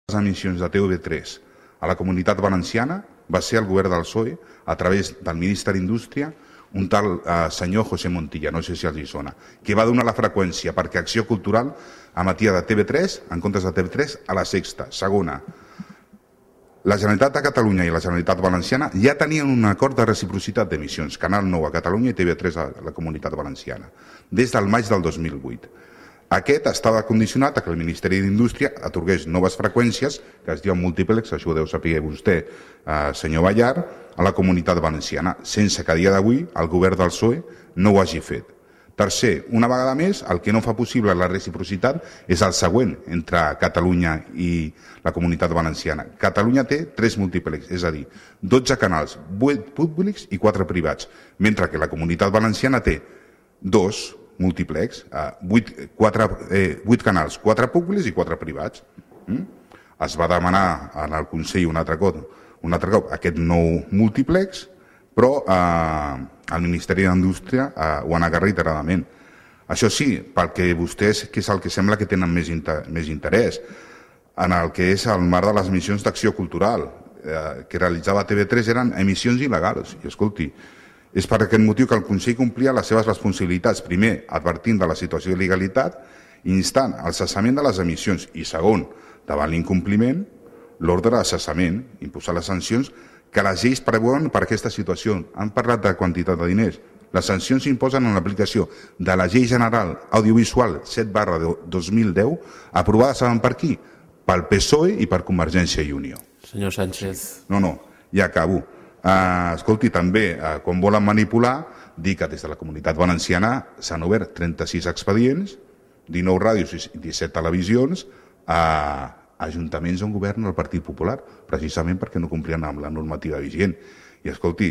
emissions de TV3 a la Comunitat Valenciana va ser el govern del PSOE, a través del ministre d'Indústria, un tal senyor José Montilla, no sé si els hi sona, que va donar la freqüència perquè Acció Cultural emetia de TV3, en comptes de TV3, a la Sexta. Segona, la Generalitat de Catalunya i la Generalitat Valenciana ja tenien un acord de reciprocitat d'emissions, Canal 9 a Catalunya i TV3 a la Comunitat Valenciana, des del maig del 2008. Aquest estava condicionat a que el Ministeri d'Indústria atorgués noves freqüències, que es diuen múltiplex, això ho deu saber vostè, senyor Ballar, a la Comunitat Valenciana, sense que a dia d'avui el govern del PSOE no ho hagi fet. Tercer, una vegada més, el que no fa possible la reciprocitat és el següent entre Catalunya i la Comunitat Valenciana. Catalunya té 3 múltiplex, és a dir, 12 canals, 8 públics i 4 privats, mentre que la Comunitat Valenciana té 2 múltiplex, 8 canals, 4 públics i 4 privats. Es va demanar en el Consell un altre cop aquest nou múltiplex, però el Ministeri d'Indústria ho ha negat reiteradament. Això sí, pel que vostès, que és el que sembla que tenen més interès, en el que és el marc de les emissions d'Acció Cultural que realitzava TV3 eren emissions il·legals. I escolti, és per aquest motiu que el Consell complia les seves responsabilitats, primer, advertint de la situació d'il·legalitat, instant el cessament de les emissions i, segon, davant l'incompliment, l'ordre de cessament, imposar les sancions que les lleis preveuen per aquesta situació. Han parlat de quantitat de diners. Les sancions s'imposen en l'aplicació de la Llei General Audiovisual 7/2010, aprovada, saben per qui? Pel PSOE i per Convergència i Unió. Senyor Sánchez. No, ja acabo. Escolti, també, quan volen manipular, dir que des de la Comunitat Valenciana s'han obert 36 expedients, 19 ràdios i 17 televisions a ajuntaments on governa el Partit Popular, precisament perquè no complien amb la normativa vigent. I escolti,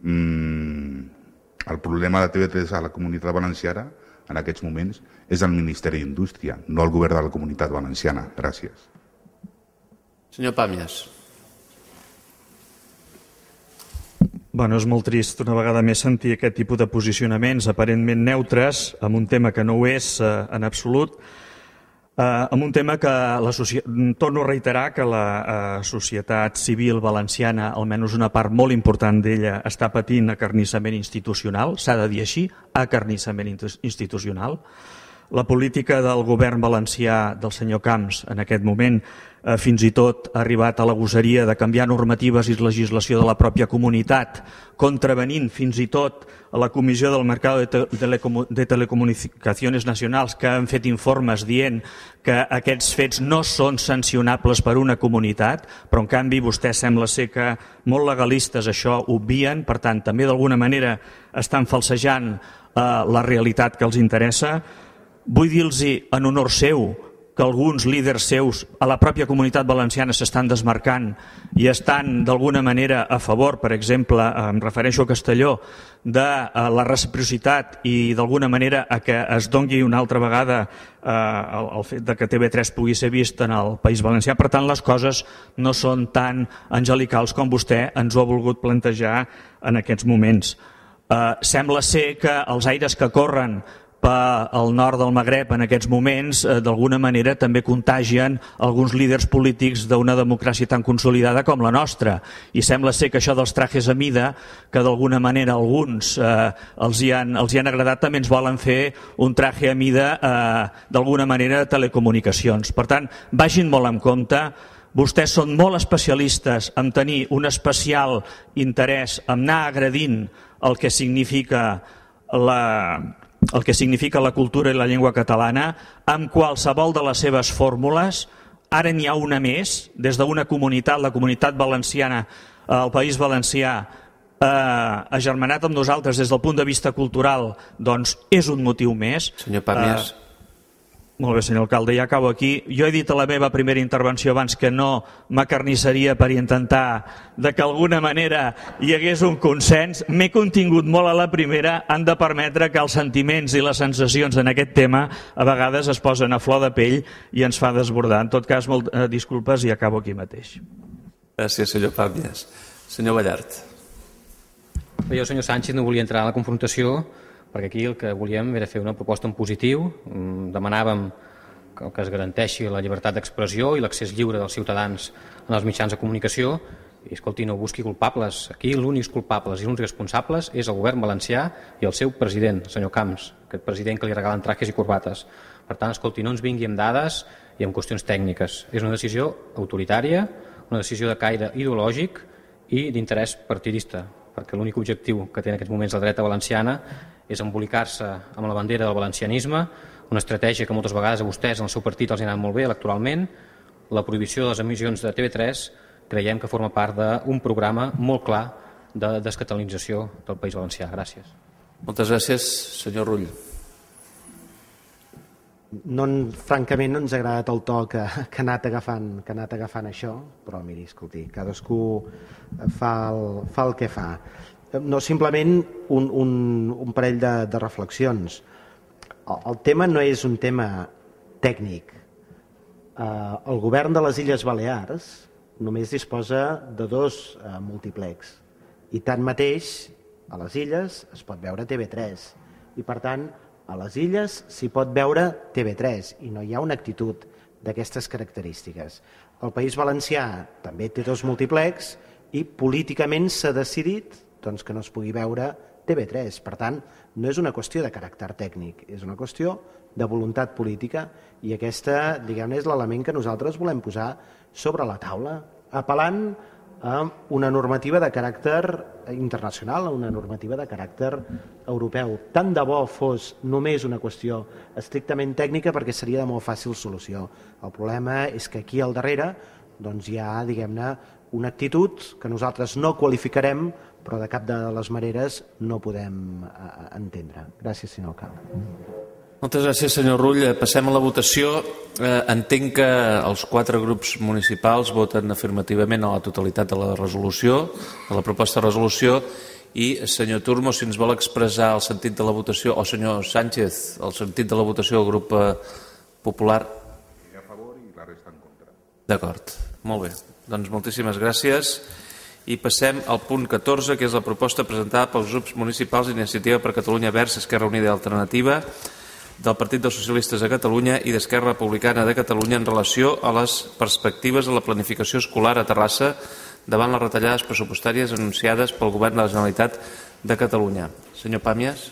el problema de TV3 a la Comunitat Valenciana en aquests moments és el Ministeri d'Indústria, no el govern de la Comunitat Valenciana. Gràcies. Senyor Pàmies. Bueno, és molt trist una vegada més sentir aquest tipus de posicionaments aparentment neutres en un tema que no ho és en absolut, en un tema que torno a reiterar que la societat civil valenciana, almenys una part molt important d'ella, està patint acarnissament institucional, s'ha de dir així, acarnissament institucional. La política del govern valencià del senyor Camps en aquest moment fins i tot ha arribat a la gosaria de canviar normatives i legislació de la pròpia comunitat, contravenint fins i tot a la Comissió del Mercado de Telecomunicaciones Nacionals, que han fet informes dient que aquests fets no són sancionables per una comunitat, però en canvi vostès sembla ser que molt legalistes això obvien, per tant també d'alguna manera estan falsejant la realitat que els interessa. Vull dir-los en honor seu que alguns líders seus a la pròpia comunitat valenciana s'estan desmarcant i estan d'alguna manera a favor, per exemple, em refereixo a Castelló, de la reciprocitat i d'alguna manera a que es doni una altra vegada el fet de que TV3 pugui ser vist en el País Valencià. Per tant, les coses no són tan angelicals com vostè ens ho ha volgut plantejar en aquests moments. Sembla ser que els aires que corren pel nord del Magreb en aquests moments d'alguna manera també contagien alguns líders polítics d'una democràcia tan consolidada com la nostra, i sembla ser que això dels trajes a mida, que d'alguna manera alguns els hi han agradat, també ens volen fer un traje a mida d'alguna manera de telecomunicacions. Per tant, vagin molt en compte. Vostès són molt especialistes en tenir un especial interès en anar agredint el que significa la cultura i la llengua catalana amb qualsevol de les seves fórmules. Ara n'hi ha una més, des d'una comunitat, la comunitat valenciana, el País Valencià, agermanat amb nosaltres des del punt de vista cultural, doncs és un motiu més. Senyor Pàmies. Molt bé, senyor alcalde, ja acabo aquí. Jo he dit a la meva primera intervenció abans que no m'acarnissaria per intentar de que d'alguna manera hi hagués un consens. M'he contingut molt a la primera. Han de permetre que els sentiments i les sensacions en aquest tema a vegades es posen a flor de pell i ens fa desbordar. En tot cas, disculpes i acabo aquí mateix. Gràcies, senyor Pàmies. Senyor Ballart. Jo, senyor Sánchez, no volia entrar a la confrontació, perquè aquí el que volíem era fer una proposta en positiu. Demanàvem que es garanteixi la llibertat d'expressió i l'accés lliure dels ciutadans en els mitjans de comunicació. I escolti, no busqui culpables. Aquí l'únics culpables i l'únics responsables és el govern valencià i el seu president, el senyor Camps, aquest president que li regalen trajes i corbates. Per tant, escolti, no ens vingui amb dades i amb qüestions tècniques. És una decisió autoritària, una decisió de caire ideològic i d'interès partidista, perquè l'únic objectiu que té en aquests moments la dreta valenciana és embolicar-se amb la bandera del valencianisme, una estratègia que moltes vegades a vostès en el seu partit els ha anat molt bé electoralment. La prohibició de les emissions de TV3 creiem que forma part d'un programa molt clar de descatalanització del País Valencià. Gràcies. Moltes gràcies, senyor Rull. Francament no ens ha agradat el to que ha anat agafant això, però miri, escolti, cadascú fa el que fa. No, simplement un parell de reflexions. El tema no és un tema tècnic. El govern de les Illes Balears només disposa de 2 multiplex i tanmateix a les Illes es pot veure TV3 i per tant a les Illes s'hi pot veure TV3 i no hi ha una actitud d'aquestes característiques. El País Valencià també té 2 multiplex i políticament s'ha decidit que no es pugui veure TV3. Per tant, no és una qüestió de caràcter tècnic, és una qüestió de voluntat política i aquesta, diguem-ne, és l'element que nosaltres volem posar sobre la taula, apel·lant a una normativa de caràcter internacional, a una normativa de caràcter europeu. Tant de bo fos només una qüestió estrictament tècnica perquè seria de molt fàcil solució. El problema és que aquí al darrere hi ha, diguem-ne, una actitud que nosaltres no qualificarem però de cap de les maneres no podem entendre. Gràcies, senyor alcalde. Moltes gràcies, senyor Rull. Passem a la votació. Entenc que els 4 grups municipals voten afirmativament a la totalitat de la resolució, de la proposta de resolució, i senyor Turmo, si ens vol expressar el sentit de la votació, o senyor Sánchez, el sentit de la votació del grup popular. A favor i la resta en contra. D'acord, molt bé. Doncs moltíssimes gràcies. I passem al punt 14, que és la proposta presentada pels grups municipals d'Iniciativa per Catalunya Verds, Esquerra Unida i Alternativa, del Partit dels Socialistes de Catalunya i d'Esquerra Republicana de Catalunya en relació a les perspectives de la planificació escolar a Terrassa davant les retallades pressupostàries anunciades pel Govern de la Generalitat de Catalunya. Senyor Pàmies.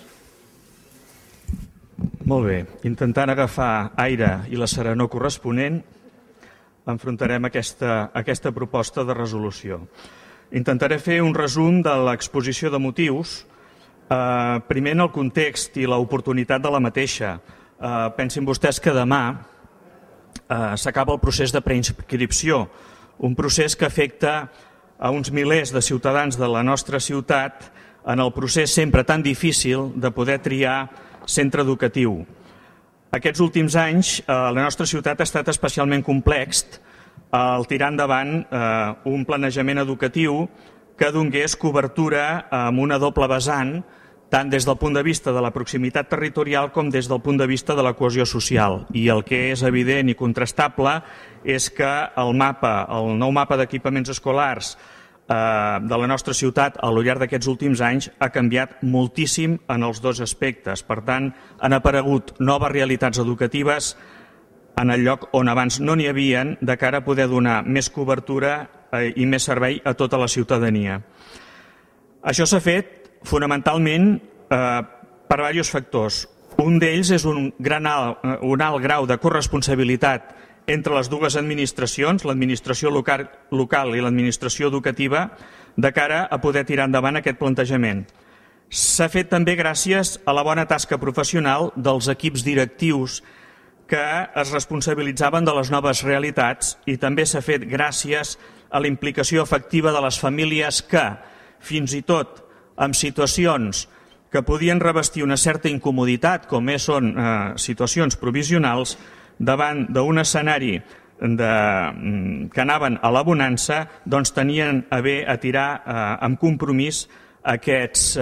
Molt bé. Intentant agafar aire i la serenor corresponent, enfrontarem aquesta proposta de resolució. Intentaré fer un resum de l'exposició de motius, primer en el context i l'oportunitat de la mateixa. Pensin vostès que demà s'acaba el procés de preinscripció, un procés que afecta a uns milers de ciutadans de la nostra ciutat en el procés sempre tan difícil de poder triar centre educatiu. Aquests últims anys la nostra ciutat ha estat especialment complex al tirar endavant un planejament educatiu que donés cobertura amb una doble vessant, tant des del punt de vista de la proximitat territorial com des del punt de vista de la cohesió social. I el que és evident i contrastable és que el nou mapa d'equipaments escolars de la nostra ciutat al llarg d'aquests últims anys ha canviat moltíssim en els 2 aspectes. Per tant, han aparegut noves realitats educatives en el lloc on abans no n'hi havien, de cara a poder donar més cobertura i més servei a tota la ciutadania. Això s'ha fet fonamentalment per diversos factors. Un d'ells és un alt grau de corresponsabilitat entre les dues administracions, l'administració local i l'administració educativa, de cara a poder tirar endavant aquest plantejament. S'ha fet també gràcies a la bona tasca professional dels equips directius que es responsabilitzaven de les noves realitats i també s'ha fet gràcies a la implicació efectiva de les famílies que, fins i tot en situacions que podien revestir una certa incomoditat, com són situacions provisionals, davant d'un escenari que anaven a la bonança, doncs tenien a bé a tirar amb compromís aquestes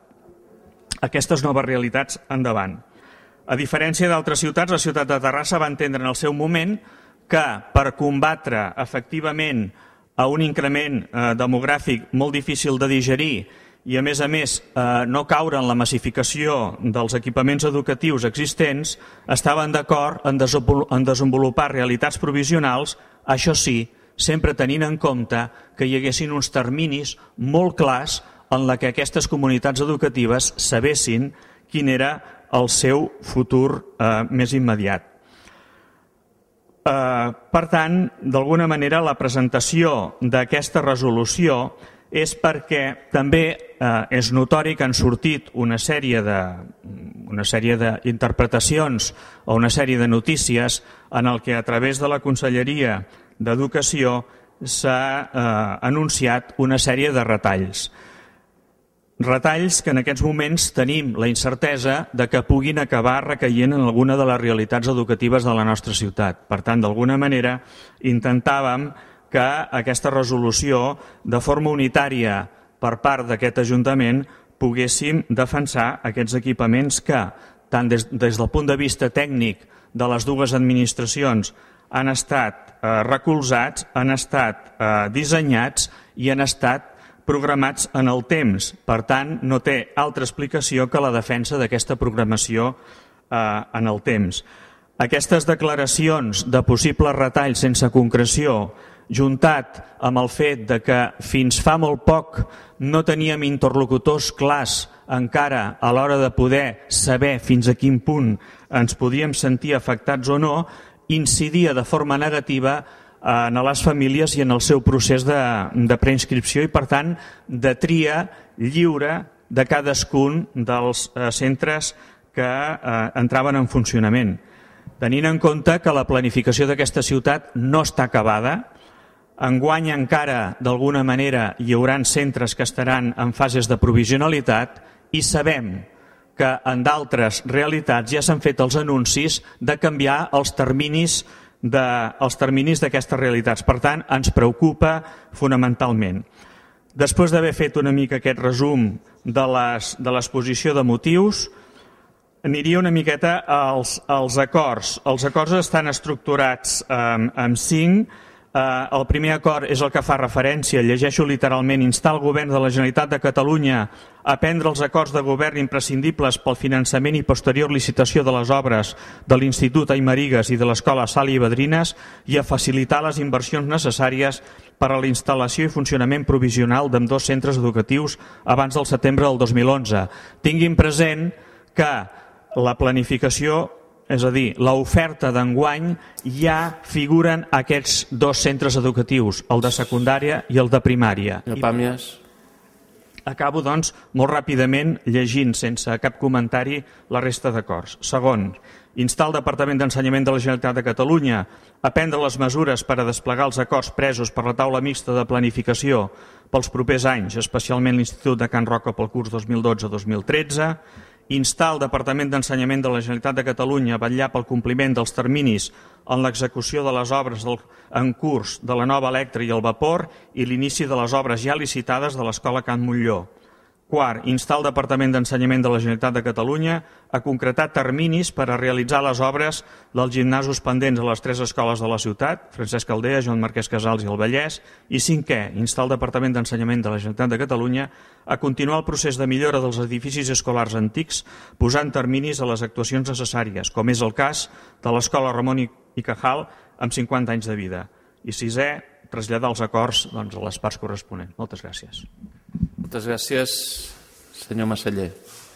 noves realitats endavant. A diferència d'altres ciutats, la ciutat de Terrassa va entendre en el seu moment que per combatre efectivament a un increment demogràfic molt difícil de digerir i, a més, no caure en la massificació dels equipaments educatius existents, estaven d'acord en desenvolupar realitats provisionals, això sí, sempre tenint en compte que hi haguessin uns terminis molt clars en la que aquestes comunitats educatives sabessin quin era el seu futur més immediat. Per tant, d'alguna manera, la presentació d'aquesta resolució és perquè també és notori que han sortit una sèrie d'interpretacions o una sèrie de notícies en el que a través de la Conselleria d'Educació s'ha anunciat una sèrie de retalls. Retalls que en aquests moments tenim la incertesa de que puguin acabar recaient en alguna de les realitats educatives de la nostra ciutat. Per tant, d'alguna manera, intentàvem que aquesta resolució, de forma unitària per part d'aquest Ajuntament, poguéssim defensar aquests equipaments que, tant des del punt de vista tècnic de les dues administracions, han estat recolzats, han estat dissenyats i han estat programats en el temps. Per tant, no té altra explicació que la defensa d'aquesta programació en el temps. Aquestes declaracions de possibles retalls sense concreció, juntat amb el fet de que fins fa molt poc no teníem interlocutors clars encara a l'hora de poder saber fins a quin punt ens podíem sentir afectats o no, incidia de forma negativa en les famílies i en el seu procés de preinscripció i, per tant, de tria lliure de cadascun dels centres que entraven en funcionament. Tenint en compte que la planificació d'aquesta ciutat no està acabada, enguany encara, d'alguna manera, hi haurà centres que estaran en fases de provisionalitat i sabem que en d'altres realitats ja s'han fet els anuncis de canviar els terminis d'aquestes realitats. Per tant, ens preocupa fonamentalment. Després d'haver fet una mica aquest resum de l'exposició de motius, aniria una miqueta als acords. Els acords estan estructurats en 5. El primer acord és el que fa referència, llegeixo literalment, instar el Govern de la Generalitat de Catalunya a prendre els acords de govern imprescindibles pel finançament i posterior licitació de les obres de l'Institut Aymarigues i de l'Escola Sala i Badrines i a facilitar les inversions necessàries per a la instal·lació i funcionament provisional d'ambdós centres educatius abans del setembre del 2011. Tinguin present que la planificació, és a dir, l'oferta d'enguany, ja figuren aquests dos centres educatius, el de secundària i el de primària. Pàmies. Acabo, doncs, molt ràpidament llegint, sense cap comentari, la resta d'acords. Segon, instar el Departament d'Ensenyament de la Generalitat de Catalunya a prendre les mesures per a desplegar els acords presos per la taula mixta de planificació pels propers anys, especialment l'Institut de Can Roca pel curs 2012-2013, instar el Departament d'Ensenyament de la Generalitat de Catalunya a vetllar pel compliment dels terminis en l'execució de les obres en curs de la nova Electra i el vapor i l'inici de les obres ja licitades de l'Escola Can Montllor. Quart, instar el Departament d'Ensenyament de la Generalitat de Catalunya a concretar terminis per a realitzar les obres dels gimnasos pendents a les 3 escoles de la ciutat, Francesc Caldea, Joan Marquès Casals i el Vallès. I cinquè, instar el Departament d'Ensenyament de la Generalitat de Catalunya a continuar el procés de millora dels edificis escolars antics posant terminis a les actuacions necessàries, com és el cas de l'Escola Ramon i Cajal amb 50 anys de vida. I sisè, traslladar els acords a les parts corresponents. Moltes gràcies. Moltes gràcies, senyor Massaller.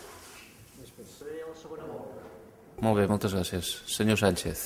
Molt bé, moltes gràcies. Senyor Sánchez.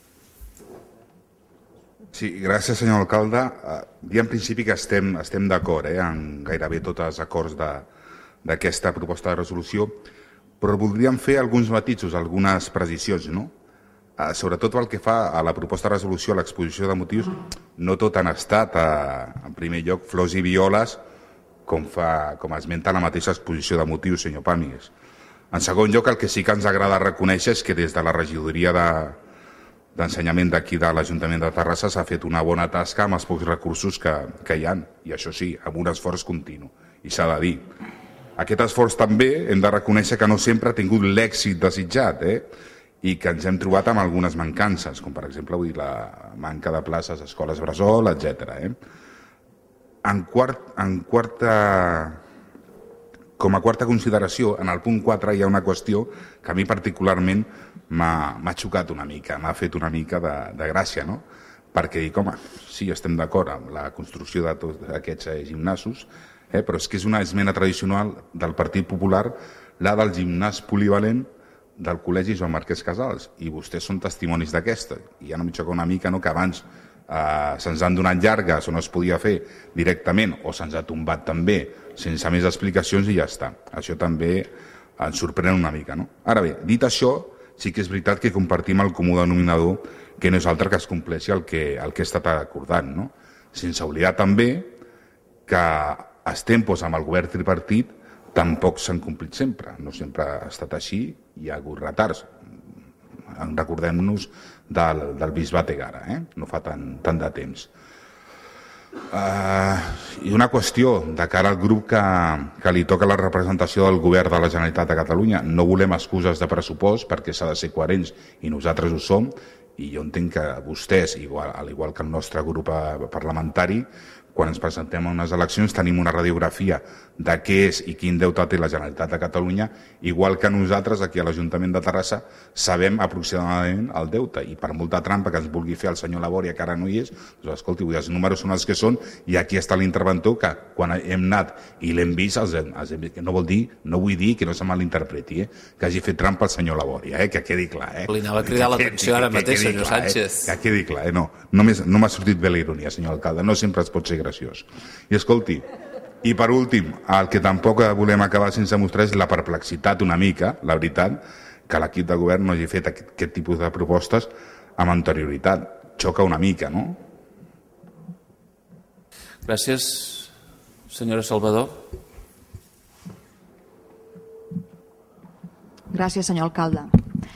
Sí, gràcies, senyor alcalde. Dir en principi que estem d'acord en gairebé tots els acords d'aquesta proposta de resolució, però voldríem fer alguns matisos, algunes precisions, no? Sobretot pel que fa a la proposta de resolució, a l'exposició de motius, no tot han estat, en primer lloc, flors i violes, com esmenta la mateixa exposició de motius, senyor Pàmies. En segon lloc, el que sí que ens agrada reconèixer és que des de la regidoria d'ensenyament d'aquí de l'Ajuntament de Terrassa s'ha fet una bona tasca amb els pocs recursos que hi ha, i això sí, amb un esforç continu, i s'ha de dir. Aquest esforç també hem de reconèixer que no sempre ha tingut l'èxit desitjat, i que ens hem trobat amb algunes mancances, com per exemple la manca de places a escoles bressol, etc. En quarta Com a quarta consideració, en el punt 4 hi ha una qüestió que a mi particularment m'ha xocat una mica, m'ha fet una mica de gràcia, no? Perquè dic, home, sí, estem d'acord amb la construcció de tots aquests gimnasos, però és que és una esmena tradicional del Partit Popular, la del gimnàs polivalent del Col·legi Joan Marquès Casals, i vostès són testimonis d'aquesta. I ja no m'hi xoca una mica, no?, que abans se'ns han donat llargues o no es podia fer directament o se'ns ha tombat també sense més explicacions i ja està. Això també ens sorprèn una mica, no? Ara bé, dit això, sí que és veritat que compartim el comú denominador, que no és altre que es compleixi el que he estat acordant, no? Sense oblidar també que els tempos amb el govern tripartit tampoc s'han complit sempre, no sempre ha estat així, hi ha hagut retards. Recordem-nos del bisbat Egara, no fa tant de temps. I una qüestió de cara al grup que li toca la representació del govern de la Generalitat de Catalunya. No volem excuses de pressupost perquè s'ha de ser coherents i nosaltres ho som, i jo entenc que vostès, al igual que el nostre grup parlamentari, quan ens presentem a unes eleccions tenim una radiografia de què és i quin deute té la Generalitat de Catalunya, igual que nosaltres aquí a l'Ajuntament de Terrassa sabem aproximadament el deute, i per molta trampa que ens vulgui fer el senyor Labòria, que ara no hi és, doncs escolti, els números són els que són, i aquí està l'interventor que quan hem anat i l'hem vist, que no vull dir que no se malinterpreti, que hagi fet trampa el senyor Labòria, que quedi clar. Li anava a cridar l'atenció ara mateix, senyor Sánchez. Que quedi clar, no m'ha sortit bé la ironia, senyor alcalde, no sempre es pot ser graciós. I escolti, i per últim, el que tampoc volem acabar sense mostrar és la perplexitat una mica, la veritat, que l'equip de govern no hagi fet aquest tipus de propostes amb anterioritat. Xoca una mica, no? Gràcies. Senyora Salvador. Gràcies, senyor alcalde.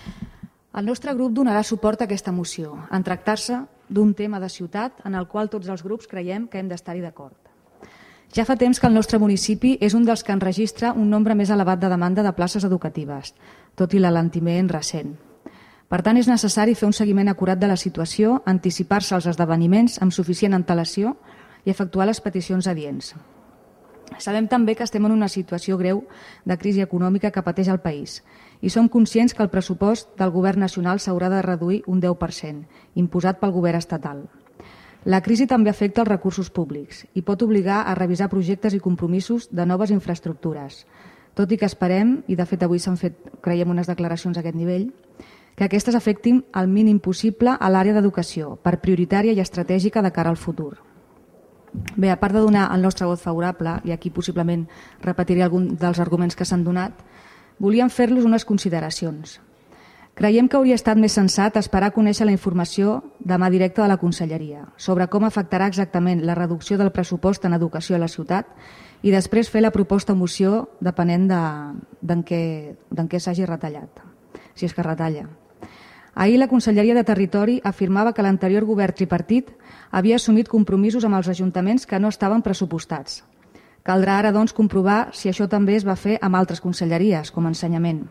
El nostre grup donarà suport a aquesta moció, en tractar-se d'un tema de ciutat en el qual tots els grups creiem que hem d'estar-hi d'acord. Ja fa temps que el nostre municipi és un dels que enregistra un nombre més elevat de demanda de places educatives, tot i l'alentiment recent. Per tant, és necessari fer un seguiment acurat de la situació, anticipar-se als esdeveniments amb suficient antelació i efectuar les peticions adients. Sabem també que estem en una situació greu de crisi econòmica que pateix el país i som conscients que el pressupost del govern nacional s'haurà de reduir un 10%, imposat pel govern estatal. La crisi també afecta els recursos públics i pot obligar a revisar projectes i compromisos de noves infraestructures, tot i que esperem, i de fet avui s'han fet, creiem, unes declaracions a aquest nivell, que aquestes afectin el mínim possible a l'àrea d'educació, per prioritària i estratègica de cara al futur. Bé, a part de donar el nostre vot favorable, i aquí possiblement repetiré algun dels arguments que s'han donat, volíem fer-los unes consideracions. Creiem que hauria estat més sensat esperar a conèixer la informació de mà directa de la Conselleria sobre com afectarà exactament la reducció del pressupost en educació a la ciutat i després fer la proposta o moció depenent d'en què s'hagi retallat, si és que retalla. Ahir la Conselleria de Territori afirmava que l'anterior govern tripartit havia assumit compromisos amb els ajuntaments que no estaven pressupostats. Caldrà ara, doncs, comprovar si això també es va fer amb altres conselleries, com Ensenyament.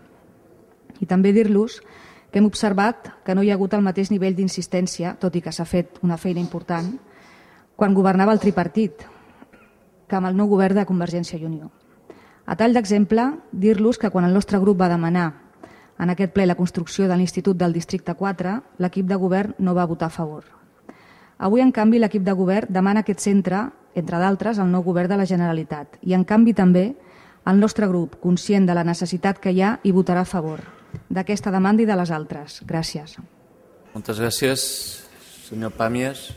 I també dir-los que hem observat que no hi ha hagut el mateix nivell d'insistència, tot i que s'ha fet una feina important, quan governava el tripartit, que amb el nou govern de Convergència i Unió. A tall d'exemple, dir-los que quan el nostre grup va demanar en aquest ple la construcció de l'Institut del Districte 4, l'equip de govern no va votar a favor. Avui, en canvi, l'equip de govern demana aquest centre, entre d'altres, al nou govern de la Generalitat. I, en canvi, també el nostre grup, conscient de la necessitat que hi ha, hi votarà a favor d'aquesta demanda i de les altres. Gràcies. Moltes gràcies. Senyor Pàmies.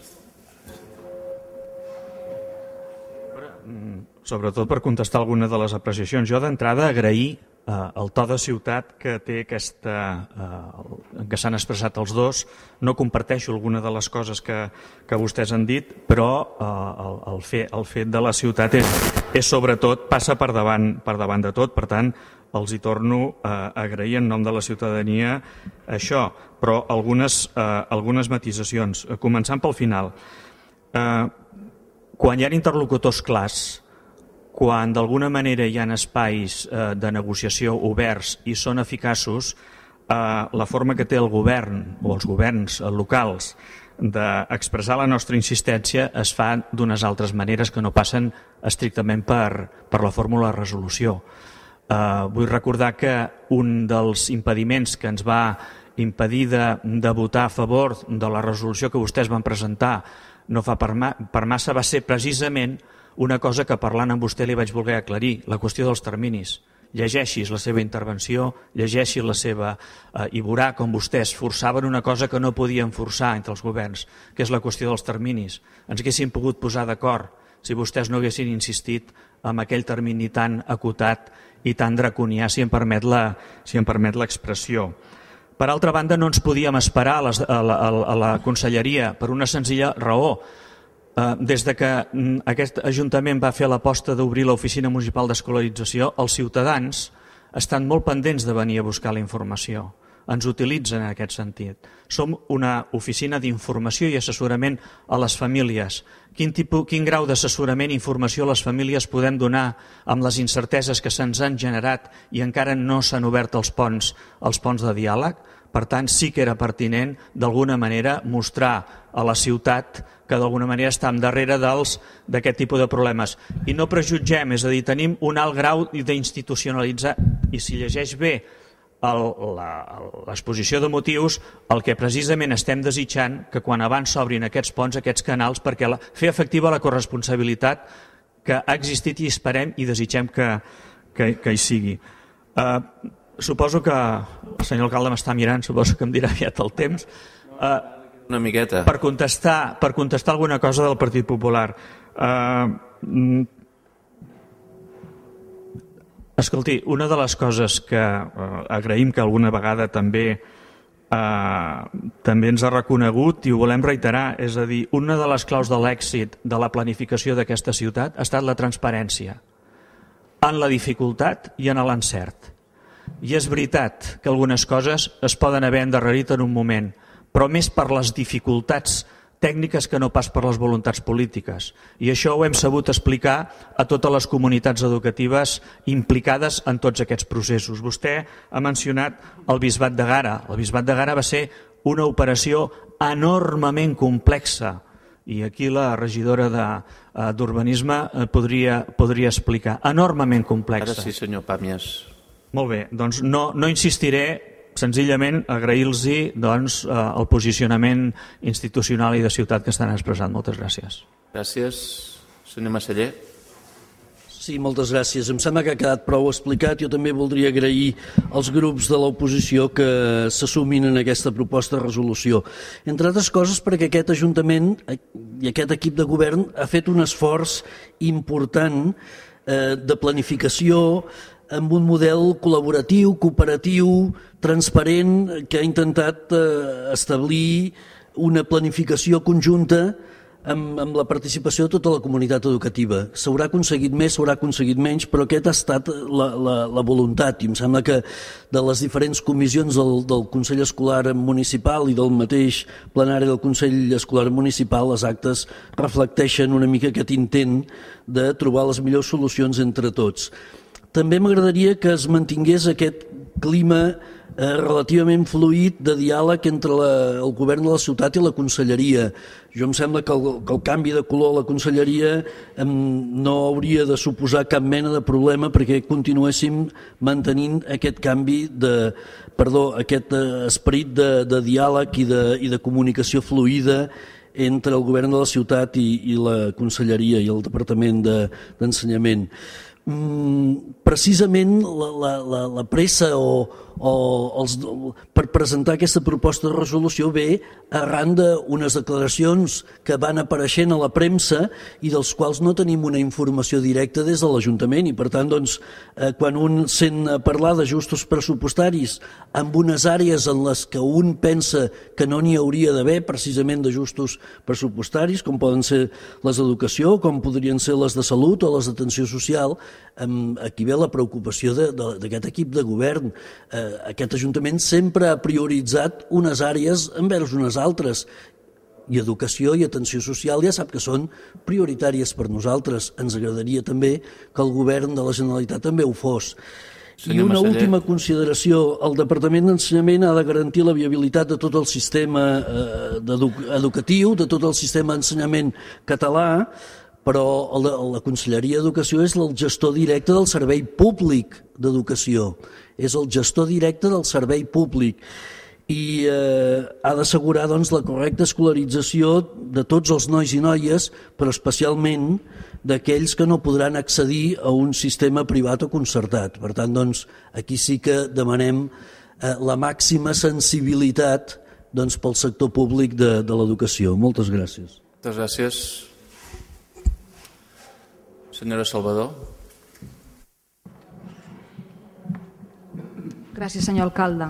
Sobretot per contestar alguna de les apreciacions. Jo, d'entrada, agrair el to de ciutat que té que s'han expressat els dos. No comparteixo alguna de les coses que vostès han dit, però el fet de la ciutat és sobretot, passa per davant de tot. Per tant, els hi torno a agrair en nom de la ciutadania això, però algunes matisacions. Començant pel final. Quan hi ha interlocutors clars, quan d'alguna manera hi ha espais de negociació oberts i són eficaços, la forma que té el govern o els governs locals d'expressar la nostra insistència es fa d'unes altres maneres que no passen estrictament per la fórmula de resolució. Vull recordar que un dels impediments que ens va impedir de votar a favor de la resolució que vostès van presentar no fa per massa va ser precisament una cosa que parlant amb vostè li vaig voler aclarir, la qüestió dels terminis. Llegeixis la seva intervenció, llegeixis la seva... i veurà com vostès forçaven una cosa que no podien forçar entre els governs, que és la qüestió dels terminis. Ens haguessin pogut posar d'acord si vostès no haguessin insistit en aquell termini tan acotat i tan draconià, si em permet l'expressió. Per altra banda, no ens podíem esperar a la Conselleria per una senzilla raó. Des de que aquest Ajuntament va fer l'aposta d'obrir l'Oficina Municipal d'Escolarització, els ciutadans estan molt pendents de venir a buscar la informació. Ens utilitzen en aquest sentit. Som una oficina d'informació i assessorament a les famílies. Quin grau d'assessorament i informació a les famílies podem donar amb les incerteses que se'ns han generat i encara no s'han obert els ponts de diàleg? Per tant, sí que era pertinent d'alguna manera mostrar a la ciutat que d'alguna manera estàvem darrere d'aquest tipus de problemes. I no prejutgem, és a dir, tenim un alt grau d'institucionalitzar, i si llegeix bé l'exposició de motius, el que precisament estem desitjant que quan abans s'obrin aquests ponts, aquests canals, perquè fer efectiva la corresponsabilitat que ha existit i esperem i desitgem que hi sigui. Suposo que el senyor alcalde m'està mirant, suposo que em dirà aviat el temps. Una miqueta. Per contestar alguna cosa del Partit Popular. Escolti, una de les coses que agraïm que alguna vegada també ens ha reconegut i ho volem reiterar, és a dir, una de les claus de l'èxit de la planificació d'aquesta ciutat ha estat la transparència, en la dificultat i en l'encert. I és veritat que algunes coses es poden haver endarrerit en un moment, però més per les dificultats tècniques que no pas per les voluntats polítiques. I això ho hem sabut explicar a totes les comunitats educatives implicades en tots aquests processos. Vostè ha mencionat el Bisbat de Gara. El Bisbat de Gara va ser una operació enormement complexa i aquí la regidora d'Urbanisme podria explicar. Enormement complexa. Ara sí, senyor Pàmies. Molt bé, doncs no insistiré, senzillament agrair-los el posicionament institucional i de ciutat que estan expressant. Moltes gràcies. Gràcies. Senyor Massaller. Sí, moltes gràcies. Em sembla que ha quedat prou explicat. Jo també voldria agrair als grups de l'oposició que se sumin en aquesta proposta de resolució. Entre altres coses perquè aquest Ajuntament i aquest equip de govern ha fet un esforç important de planificació amb un model col·laboratiu, cooperatiu, transparent, que ha intentat establir una planificació conjunta amb la participació de tota la comunitat educativa. S'haurà aconseguit més, s'haurà aconseguit menys, però aquesta ha estat la voluntat. I em sembla que de les diferents comissions del Consell Escolar Municipal i del mateix plenari del Consell Escolar Municipal, les actes reflecteixen una mica aquest intent de trobar les millors solucions entre tots. També m'agradaria que es mantingués aquest clima relativament fluid de diàleg entre el govern de la ciutat i la conselleria. Jo em sembla que el canvi de color a la conselleria no hauria de suposar cap mena de problema perquè continuéssim mantenint aquest aquest esperit de diàleg i de comunicació fluida entre el govern de la ciutat i la conselleria i el departament d'ensenyament. Precisament la pressa per presentar aquesta proposta de resolució ve arran d'unes declaracions que van apareixent a la premsa i dels quals no tenim una informació directa des de l'Ajuntament i per tant quan un sent parlar d'ajustos pressupostaris en unes àrees en les que un pensa que no n'hi hauria d'haver precisament d'ajustos pressupostaris com poden ser les d'educació, com podrien ser les de salut o les d'atenció social, aquí ve la preocupació d'aquest equip de govern. Aquest Ajuntament sempre ha prioritzat unes àrees envers unes altres i educació i atenció social ja sap que són prioritàries per nosaltres. Ens agradaria també que el govern de la Generalitat també ho fos. I una última consideració. El Departament d'Ensenyament ha de garantir la viabilitat de tot el sistema educatiu, de tot el sistema d'ensenyament català, però la Conselleria d'Educació és el gestor directe del servei públic d'educació. És el gestor directe del servei públic i ha d'assegurar la correcta escolarització de tots els nois i noies, però especialment d'aquells que no podran accedir a un sistema privat o concertat. Per tant, aquí sí que demanem la màxima sensibilitat pel sector públic de l'educació. Moltes gràcies. Moltes gràcies. Senyora Salvador. Gràcies, senyor alcalde.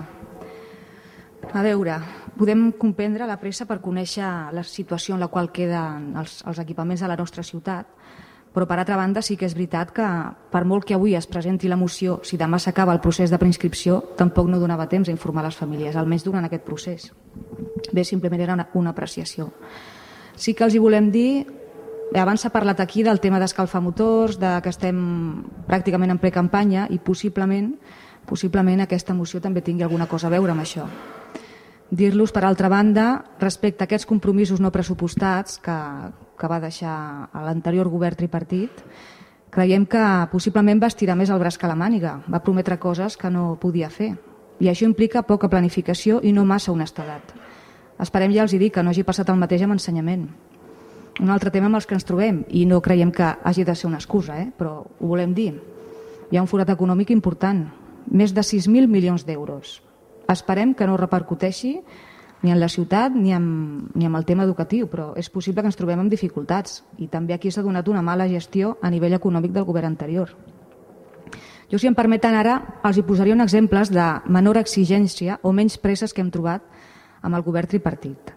A veure, podem comprendre la pressa per conèixer la situació en la qual queden els equipaments de la nostra ciutat, però per altra banda sí que és veritat que per molt que avui es presenti la moció, si demà s'acaba el procés de preinscripció, tampoc no donava temps a informar les famílies, almenys durant aquest procés. Bé, simplement era una apreciació. Sí que els hi volem dir, abans s'ha parlat aquí del tema d'escalfar motors, que estem pràcticament en precampanya i possiblement aquesta moció també tingui alguna cosa a veure amb això. Dir-los, per altra banda, respecte a aquests compromisos no pressupostats que va deixar l'anterior govern tripartit, creiem que possiblement va estirar més el braç que la màniga, va prometre coses que no podia fer. I això implica poca planificació i no massa honestedat. Esperem, ja els dic, que no hagi passat el mateix amb ensenyament. Un altre tema amb els que ens trobem, i no creiem que hagi de ser una excusa, però ho volem dir. Hi ha un forat econòmic important, més de 6.000 milions d'euros. Esperem que no repercuteixi ni en la ciutat ni en el tema educatiu, però és possible que ens trobem amb dificultats i també aquí s'ha donat una mala gestió a nivell econòmic del govern anterior. Jo, si em permeten ara, els hi posaria uns exemples de menor exigència o menys presses que hem trobat amb el govern tripartit.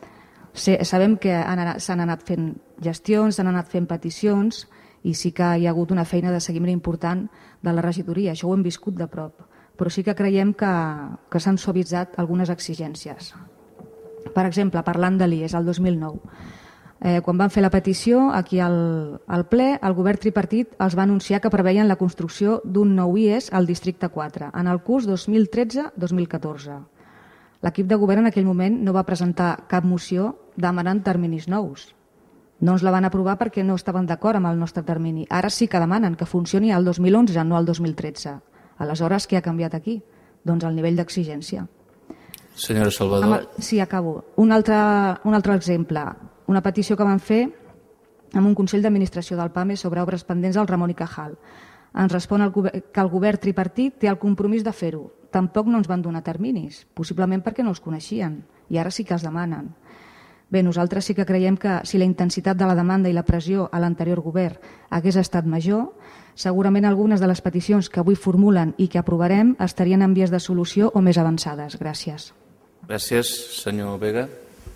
Sabem que s'han anat fent gestions, s'han anat fent peticions i sí que hi ha hagut una feina de seguiment important de la regidoria, això ho hem viscut de prop, però sí que creiem que s'han suavitzat algunes exigències. Per exemple, parlant de l'IES, el 2009, quan van fer la petició aquí al ple, el govern tripartit els va anunciar que preveien la construcció d'un nou IES al districte 4, en el curs 2013-2014. L'equip de govern en aquell moment no va presentar cap moció demanant terminis nous. No ens la van aprovar perquè no estaven d'acord amb el nostre termini. Ara sí que demanen que funcioni el 2011, no el 2013. Aleshores, què ha canviat aquí? Doncs el nivell d'exigència. Senyora Salvador. Sí, acabo. Un altre exemple. Una petició que van fer amb un Consell d'Administració del PAME sobre obres pendents al Ramon y Cajal. Ens respon que el govern tripartit té el compromís de fer-ho. Tampoc no ens van donar terminis, possiblement perquè no els coneixien, i ara sí que els demanen. Bé, nosaltres sí que creiem que si la intensitat de la demanda i la pressió a l'anterior govern hagués estat major, segurament algunes de les peticions que avui formulen i que aprovarem estarien en vies de solució o més avançades. Gràcies. Gràcies, senyor Vega.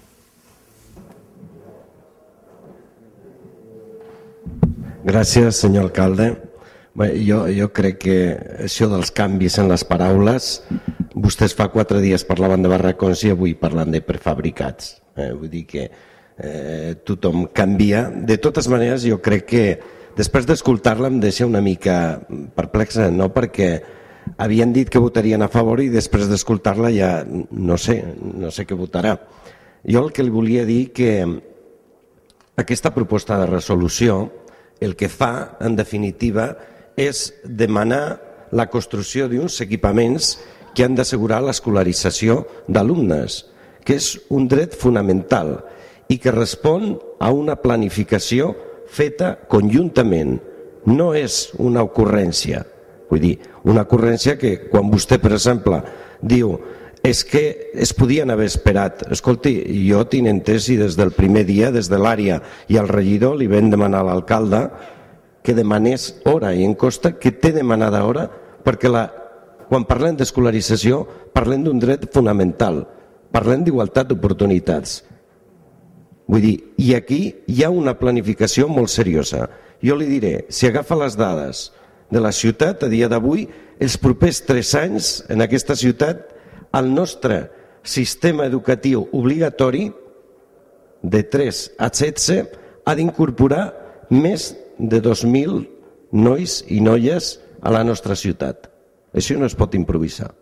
Gràcies, senyor alcalde. Bé, jo crec que això dels canvis en les paraules, vostès fa 4 dies parlaven de barracons i avui parlen de prefabricats. Vull dir que tothom canvia. De totes maneres, jo crec que després d'escoltar-la em deixa una mica perplexa, no? Perquè havien dit que votarien a favor i després d'escoltar-la ja no sé què votarà. Jo el que li volia dir que aquesta proposta de resolució el que fa, en definitiva, és demanar la construcció d'uns equipaments que han d'assegurar l'escolarització d'alumnes, que és un dret fonamental i que respon a una planificació feta conjuntament. No és una ocurrència. Vull dir, una ocurrència que quan vostè, per exemple, diu és que es podien haver esperat. Escolti, jo tinc entès i des del primer dia, des de l'àrea i el regidor, li vam demanar a l'alcalde que demanés hora i em consta que té demanada hora perquè quan parlem d'escolarització parlem d'un dret fonamental, parlem d'igualtat d'oportunitats. Vull dir, i aquí hi ha una planificació molt seriosa. Jo li diré, si agafa les dades de la ciutat a dia d'avui, els propers 3 anys en aquesta ciutat el nostre sistema educatiu obligatori de 3 a 16 ha d'incorporar més de 2.000 nois i noies a la nostra ciutat. Això no es pot improvisar.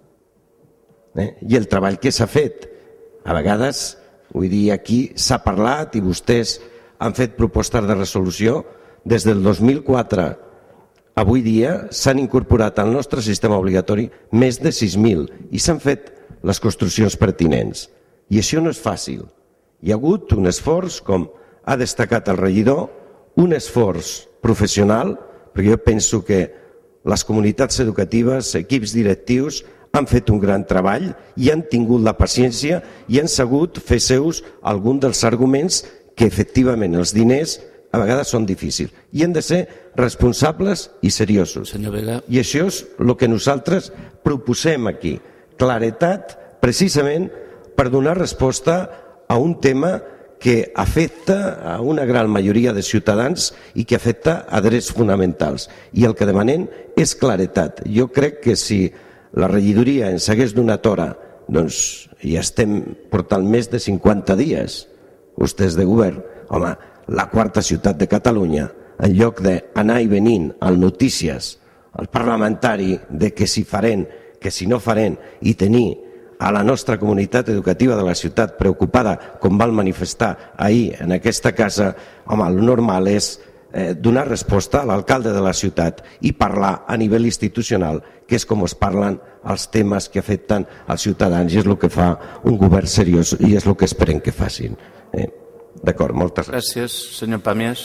I el treball que s'ha fet, a vegades, vull dir, aquí s'ha parlat i vostès han fet propostes de resolució. Des del 2004 avui dia s'han incorporat al nostre sistema obligatori més de 6.000 i s'han fet les construccions pertinents. I això no és fàcil. Hi ha hagut un esforç, com ha destacat el regidor, un esforç professional, perquè jo penso que les comunitats educatives, equips directius, han fet un gran treball i han tingut la paciència i han sabut fer seus alguns dels arguments que efectivament els diners a vegades són difícils i han de ser responsables i seriosos. Senyor Vega. I això és el que nosaltres proposem aquí. Claretat, precisament per donar resposta a un tema que afecta a una gran majoria de ciutadans i que afecta a drets fonamentals. I el que demanem és claretat. Jo crec que si la regidoria ens hagués donat hora, doncs ja estem portant més de 50 dies, vostès de govern. Home, la quarta ciutat de Catalunya, en lloc d'anar i venint al notícies, al parlamentari, de que si farem, que si no farem, i tenir a la nostra comunitat educativa de la ciutat preocupada, com val manifestar ahir en aquesta casa, home, el normal és donar resposta a l'alcalde de la ciutat i parlar a nivell institucional, que és com es parlen els temes que afecten als ciutadans, i és el que fa un govern seriós i és el que esperem que facin. D'acord, moltes gràcies. Gràcies, senyor Pàmies.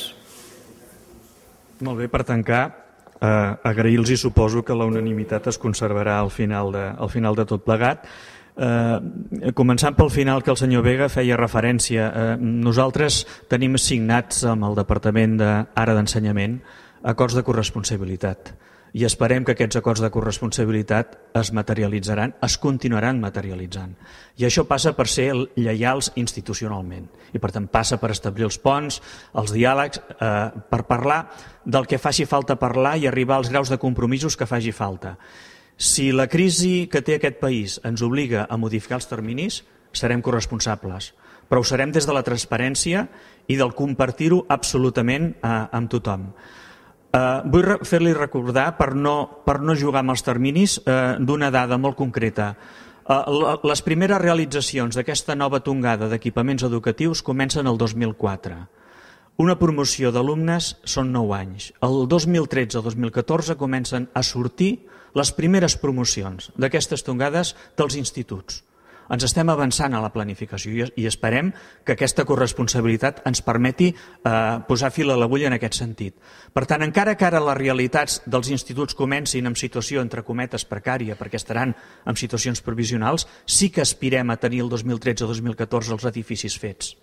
Molt bé, per tancar, agrair-los i suposo que la unanimitat es conservarà al final de tot plegat. Començant pel final, que el senyor Vega feia referència, nosaltres tenim signats amb el Departament d'Ensenyament acords de corresponsabilitat i esperem que aquests acords de corresponsabilitat es materialitzaran, es continuaran materialitzant, i això passa per ser lleials institucionalment i per tant passa per establir els ponts, els diàlegs, per parlar del que faci falta parlar i arribar als graus de compromisos que faci falta. Si la crisi que té aquest país ens obliga a modificar els terminis, serem corresponsables, però ho serem des de la transparència i del compartir-ho absolutament amb tothom. Vull fer-li recordar, per no jugar amb els terminis, d'una dada molt concreta. Les primeres realitzacions d'aquesta nova tongada d'equipaments educatius comencen el 2004. Una promoció d'alumnes són 9 anys. El 2013-2014 comencen a sortir les primeres promocions d'aquestes tongades dels instituts. Ens estem avançant a la planificació i esperem que aquesta corresponsabilitat ens permeti posar fil a l'agulla en aquest sentit. Per tant, encara que ara les realitats dels instituts comencin en situació, entre cometes, precària, perquè estaran en situacions provisionals, sí que aspirem a tenir el 2013-2014 els edificis fets.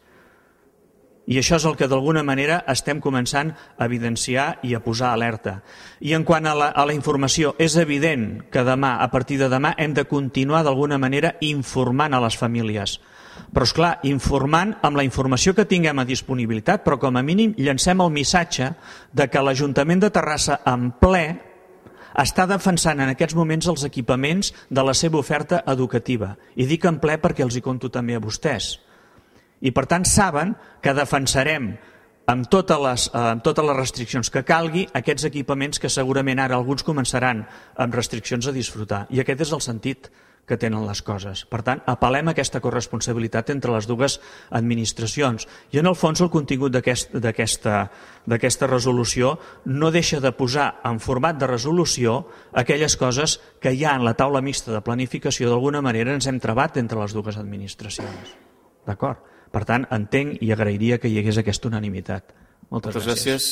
I això és el que d'alguna manera estem començant a evidenciar i a posar alerta. I en quant a la informació, és evident que demà, a partir de demà, hem de continuar d'alguna manera informant a les famílies. Però, esclar, informant amb la informació que tinguem a disponibilitat, però com a mínim llancem el missatge de que l'Ajuntament de Terrassa en ple està defensant en aquests moments els equipaments de la seva oferta educativa. I dic en ple perquè els hi conto també a vostès. I per tant saben que defensarem amb totes les restriccions que calgui aquests equipaments que segurament ara alguns començaran amb restriccions a disfrutar. I aquest és el sentit que tenen les coses. Per tant, apel·lem a aquesta corresponsabilitat entre les dues administracions. I en el fons el contingut d'aquesta resolució no deixa de posar en format de resolució aquelles coses que ja en la taula mixta de planificació d'alguna manera ens hem trebat entre les dues administracions. D'acord? Per tant, entenc i agrairia que hi hagués aquesta unanimitat. Moltes gràcies.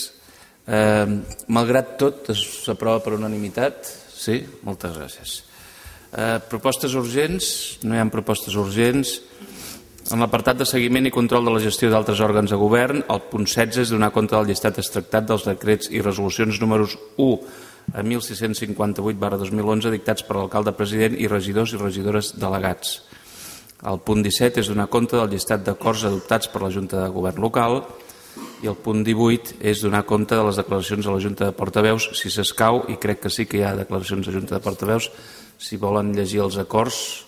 Malgrat tot, s'aprova per unanimitat? Sí? Moltes gràcies. Propostes urgents? No hi ha propostes urgents. En l'apartat de seguiment i control de la gestió d'altres òrgans de govern, el punt 16 és donar compte del llistat extractat dels decrets i resolucions números 1 a 1658/2011 dictats per l'alcalde president i regidors i regidores delegats. El punt 17 és donar compte del llistat d'acords adoptats per la Junta de Govern local i el punt 18 és donar compte de les declaracions a la Junta de Portaveus, si s'escau, i crec que sí que hi ha declaracions a la Junta de Portaveus, si volen llegir els acords.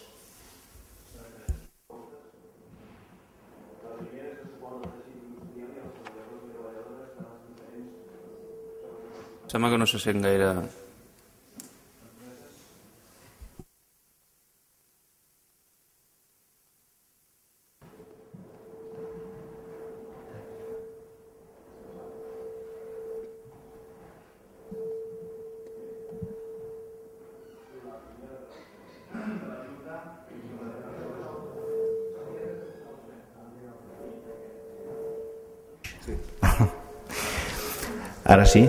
Sembla que no se sent gaire. Ara sí.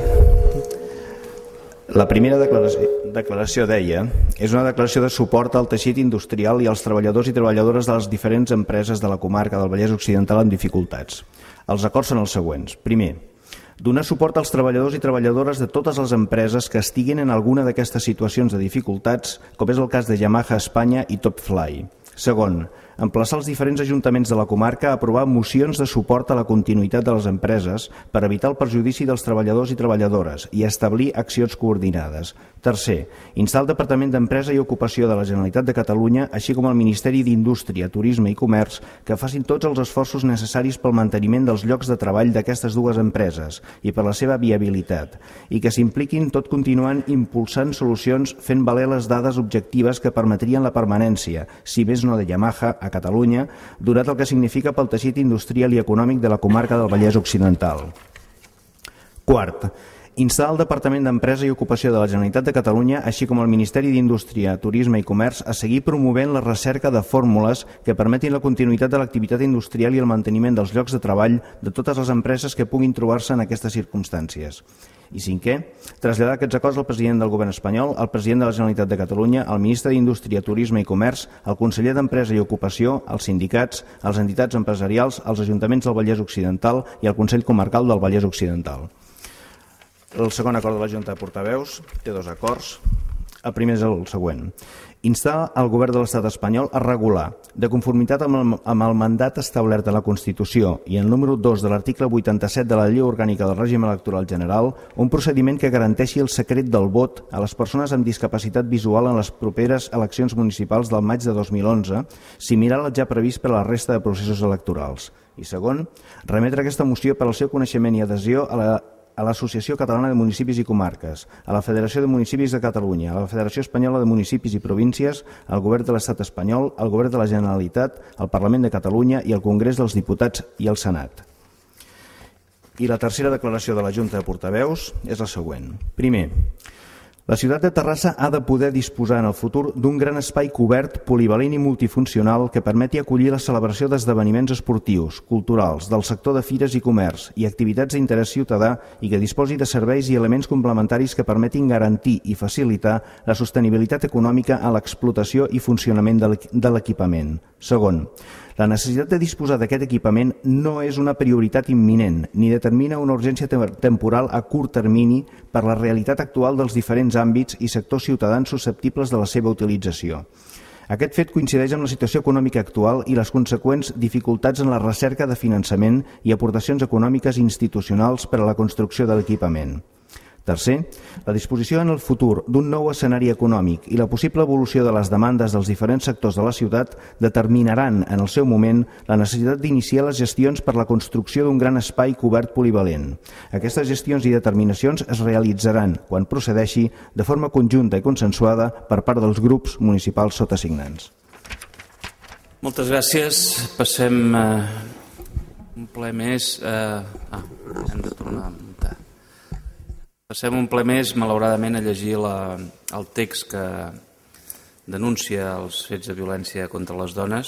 La primera declaració deia és una declaració de suport al teixit industrial i als treballadors i treballadores de les diferents empreses de la comarca del Vallès Occidental amb dificultats. Els acords són els següents. Primer, donar suport als treballadors i treballadores de totes les empreses que estiguin en alguna d'aquestes situacions de dificultats, com és el cas de Yamaha Espanya i Topfly. Segon, emplaçar els diferents ajuntaments de la comarca a aprovar mocions de suport a la continuïtat de les empreses per evitar el perjudici dels treballadors i treballadores i establir accions coordinades. Tercer, instar el Departament d'Empresa i Ocupació de la Generalitat de Catalunya, així com el Ministeri d'Indústria, Turisme i Comerç, que facin tots els esforços necessaris pel manteniment dels llocs de treball d'aquestes dues empreses i per la seva viabilitat, i que s'impliquin tot continuant impulsant solucions fent valer les dades objectives que permetrien la permanència, si més no de Yamaha, a Catalunya, donat el que significa pel teixit industrial i econòmic de la comarca del Vallès Occidental. Quart, instar el Departament d'Empresa i Ocupació de la Generalitat de Catalunya, així com el Ministeri d'Indústria, Turisme i Comerç, a seguir promovent la recerca de fórmules que permetin la continuïtat de l'activitat industrial i el manteniment dels llocs de treball de totes les empreses que puguin trobar-se en aquestes circumstàncies. I cinquè, traslladar aquests acords al president del Govern espanyol, al president de la Generalitat de Catalunya, al ministre d'Indústria, Turisme i Comerç, al conseller d'Empresa i Ocupació, als sindicats, a les entitats empresarials, als ajuntaments del Vallès Occidental i al Consell Comarcal del Vallès Occidental. El segon acord de la Junta de Portaveus té dos acords. El primer és el següent. Instar el govern de l'estat espanyol a regular, de conformitat amb el mandat establert a la Constitució i el número 2 de l'article 87 de la Llei Orgànica del Règim Electoral General, un procediment que garanteixi el secret del vot a les persones amb discapacitat visual en les properes eleccions municipals del maig de 2011, similar al ja previst per a la resta de processos electorals. I segon, remetre aquesta moció per al seu coneixement i adhesió a l'Associació Catalana de Municipis i Comarques, a la Federació de Municipis de Catalunya, a la Federació Espanyola de Municipis i Províncies, al Govern de l'Estat espanyol, al Govern de la Generalitat, al Parlament de Catalunya i al Congrés dels Diputats i al Senat. I la tercera declaració de la Junta de Portaveus és la següent. Primer, la ciutat de Terrassa ha de poder disposar en el futur d'un gran espai cobert, polivalent i multifuncional que permeti acollir la celebració d'esdeveniments esportius, culturals, del sector de fires i comerç i activitats d'interès ciutadà i que disposi de serveis i elements complementaris que permetin garantir i facilitar la sostenibilitat econòmica a l'explotació i funcionament de l'equipament. Segon, la necessitat de disposar d'aquest equipament no és una prioritat imminent ni determina una urgència temporal a curt termini per la realitat actual dels diferents àmbits i sectors ciutadans susceptibles de la seva utilització. Aquest fet coincideix amb la situació econòmica actual i les conseqüents dificultats en la recerca de finançament i aportacions econòmiques institucionals per a la construcció de l'equipament. Tercer, la disposició en el futur d'un nou escenari econòmic i la possible evolució de les demandes dels diferents sectors de la ciutat determinaran en el seu moment la necessitat d'iniciar les gestions per la construcció d'un gran espai cobert polivalent. Aquestes gestions i determinacions es realitzaran, quan procedeixi, de forma conjunta i consensuada per part dels grups municipals sotasignants. Moltes gràcies. Passem un ple més. Hem de tornar a muntar. Passem un ple més, malauradament, a llegir el text que denuncia els fets de violència contra les dones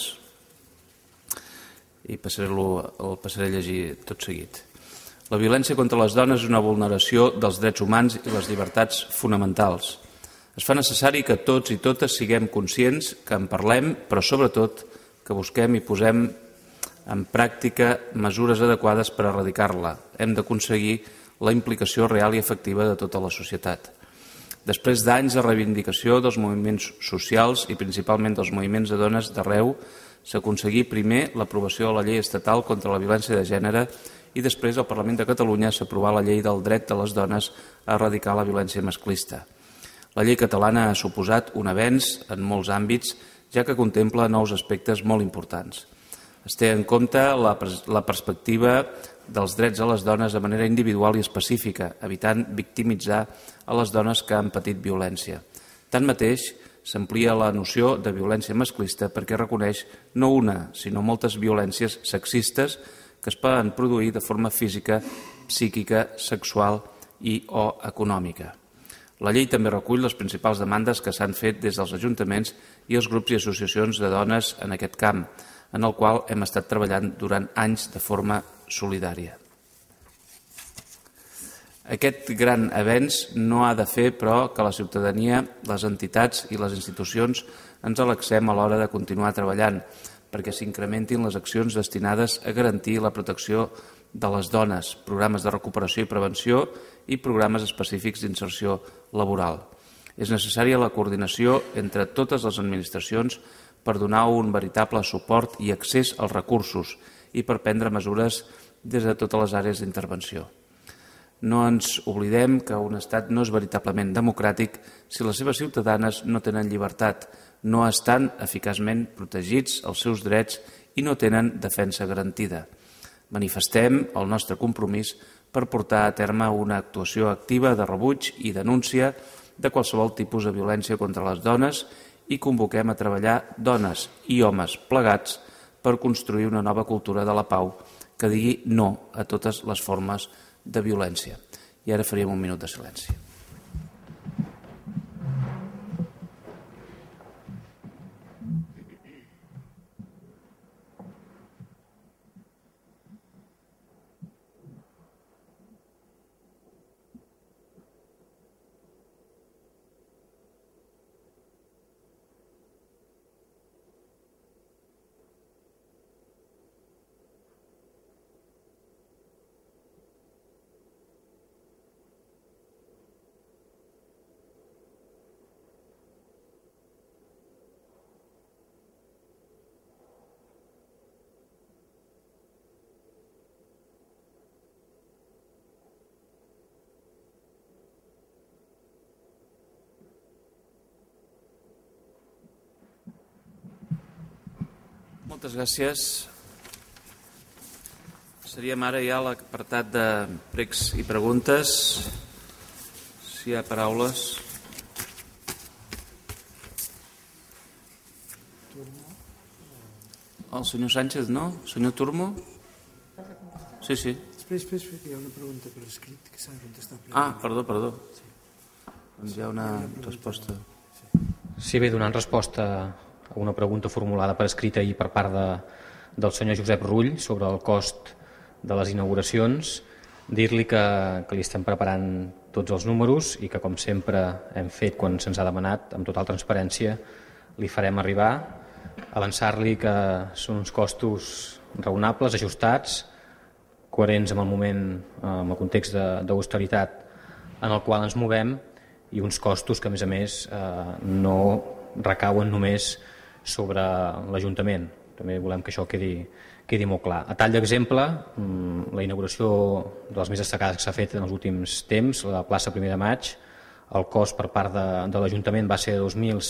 i el passaré a llegir tot seguit. La violència contra les dones és una vulneració dels drets humans i les llibertats fonamentals. Es fa necessari que tots i totes siguem conscients, que en parlem, però sobretot que busquem i posem en pràctica mesures adequades per erradicar-la. Hem d'aconseguir la implicació real i efectiva de tota la societat. Després d'anys de reivindicació dels moviments socials i principalment dels moviments de dones d'arreu, s'aconseguí primer l'aprovació de la llei estatal contra la violència de gènere i després al Parlament de Catalunya s'aprovà la llei del dret de les dones a erradicar la violència masclista. La llei catalana ha suposat un avenç en molts àmbits, ja que contempla nous aspectes molt importants. Es té en compte la perspectiva dels drets a les dones de manera individual i específica, evitant victimitzar a les dones que han patit violència. Tanmateix, s'amplia la noció de violència masclista perquè reconeix no una, sinó moltes violències sexistes que es poden produir de forma física, psíquica, sexual i o econòmica. La llei també recull les principals demandes que s'han fet des dels ajuntaments i els grups i associacions de dones en aquest camp, en el qual hem estat treballant durant anys de forma solidària. Aquest gran avenç no ha de fer, però, que la ciutadania, les entitats i les institucions ens alexem a l'hora de continuar treballant perquè s'incrementin les accions destinades a garantir la protecció de les dones, programes de recuperació i prevenció i programes específics d'inserció laboral. És necessària la coordinació entre totes les administracions per donar un veritable suport i accés als recursos i per prendre mesures des de totes les àrees d'intervenció. No ens oblidem que un estat no és veritablement democràtic si les seves ciutadanes no tenen llibertat, no estan eficaçment protegits els seus drets i no tenen defensa garantida. Manifestem el nostre compromís per portar a terme una actuació activa de rebuig i denúncia de qualsevol tipus de violència contra les dones i convoquem a treballar dones i homes plegats per construir una nova cultura de la pau que digui no a totes les formes de violència. I ara faríem un minut de silenci. Moltes gràcies. Seríem ara ja a l'apartat de pregs i preguntes. Si hi ha paraules. El senyor Sánchez, no? Senyor Turmo? Sí, sí. Espera, hi ha una pregunta per escrit que s'ha de contestar. Perdó. Doncs hi ha una resposta. Sí, bé, donant resposta a una pregunta formulada per escrit ahir per part del senyor Josep Rull sobre el cost de les inauguracions, dir-li que li estem preparant tots els números i que, com sempre hem fet quan se'ns ha demanat, amb total transparència, li farem arribar, avançar-li que són uns costos raonables, ajustats, coherents amb el moment, amb el context d'austeritat en el qual ens movem i uns costos que, a més, no recauen només sobre l'Ajuntament. També volem que això quedi molt clar. A tall d'exemple, la inauguració de les més destacades que s'ha fet en els últims temps, la plaça 1 de Maig, el cost per part de l'Ajuntament va ser de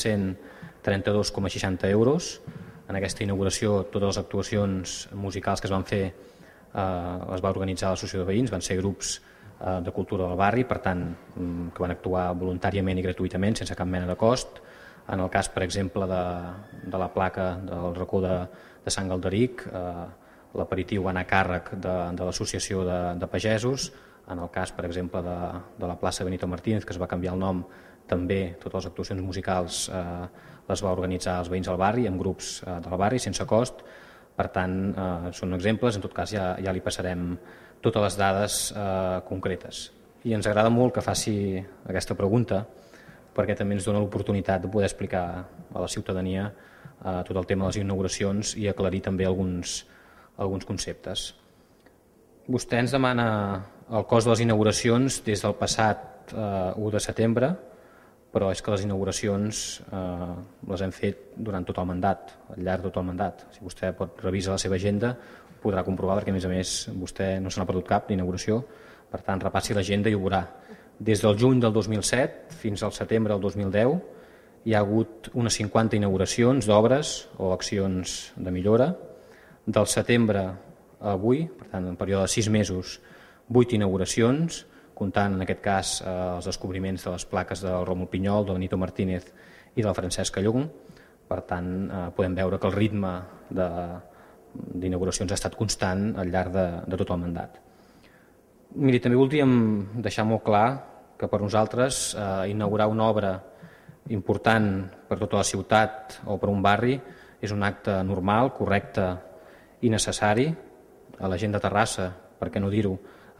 2.132,60 euros. En aquesta inauguració, totes les actuacions musicals que es van fer les va organitzar l'Associació de Veïns, van ser grups de cultura del barri, per tant, que van actuar voluntàriament i gratuïtament, sense cap mena de cost. En el cas, per exemple, de la placa del racó de Sant Galderic, l'aperitiu va anar a càrrec de l'Associació de Pagesos. En el cas, per exemple, de la plaça Benito Martínez, que es va canviar el nom, també totes les actuacions musicals les va organitzar els veïns del barri, amb grups del barri, sense cost. Per tant, són exemples, en tot cas ja li passarem totes les dades concretes. I ens agrada molt que faci aquesta pregunta, perquè també ens dona l'oportunitat de poder explicar a la ciutadania tot el tema de les inauguracions i aclarir també alguns conceptes. Vostè ens demana el cost de les inauguracions des del passat 1 de setembre, però és que les inauguracions les hem fet durant tot el mandat, al llarg de tot el mandat. Si vostè pot revisar la seva agenda, podrà comprovar, perquè a més vostè no se n'ha perdut cap d'inauguració, per tant repassi l'agenda i ho veurà. Des del juny del 2007 fins al setembre del 2010 hi ha hagut unes 50 inauguracions d'obres o accions de millora. Del setembre a avui, per tant, en període de 6 mesos, 8 inauguracions, comptant en aquest cas els descobriments de les plaques del Ròmul Pinyol, del Benito Martínez i del Francesc Callung. Per tant, podem veure que el ritme d'inauguracions ha estat constant al llarg de tot el mandat. Miri, també voldríem deixar molt clar que per nosaltres inaugurar una obra important per tota la ciutat o per un barri és un acte normal, correcte i necessari. A la gent de Terrassa, per què no dir-ho,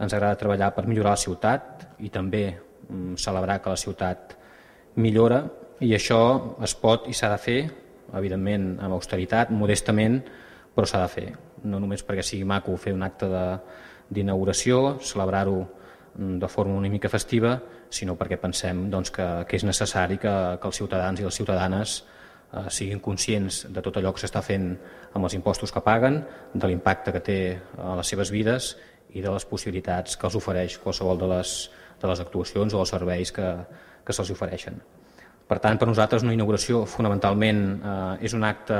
ens agrada treballar per millorar la ciutat i també celebrar que la ciutat millora, i això es pot i s'ha de fer, evidentment amb austeritat, modestament, però s'ha de fer. No només perquè sigui maco fer un acte d'inauguració, celebrar-ho de forma una mica festiva, sinó perquè pensem que és necessari que els ciutadans i les ciutadanes siguin conscients de tot allò que s'està fent amb els impostos que paguen, de l'impacte que té a les seves vides i de les possibilitats que els ofereix qualsevol de les actuacions o els serveis que se'ls ofereixen. Per tant, per nosaltres una inauguració fonamentalment és un acte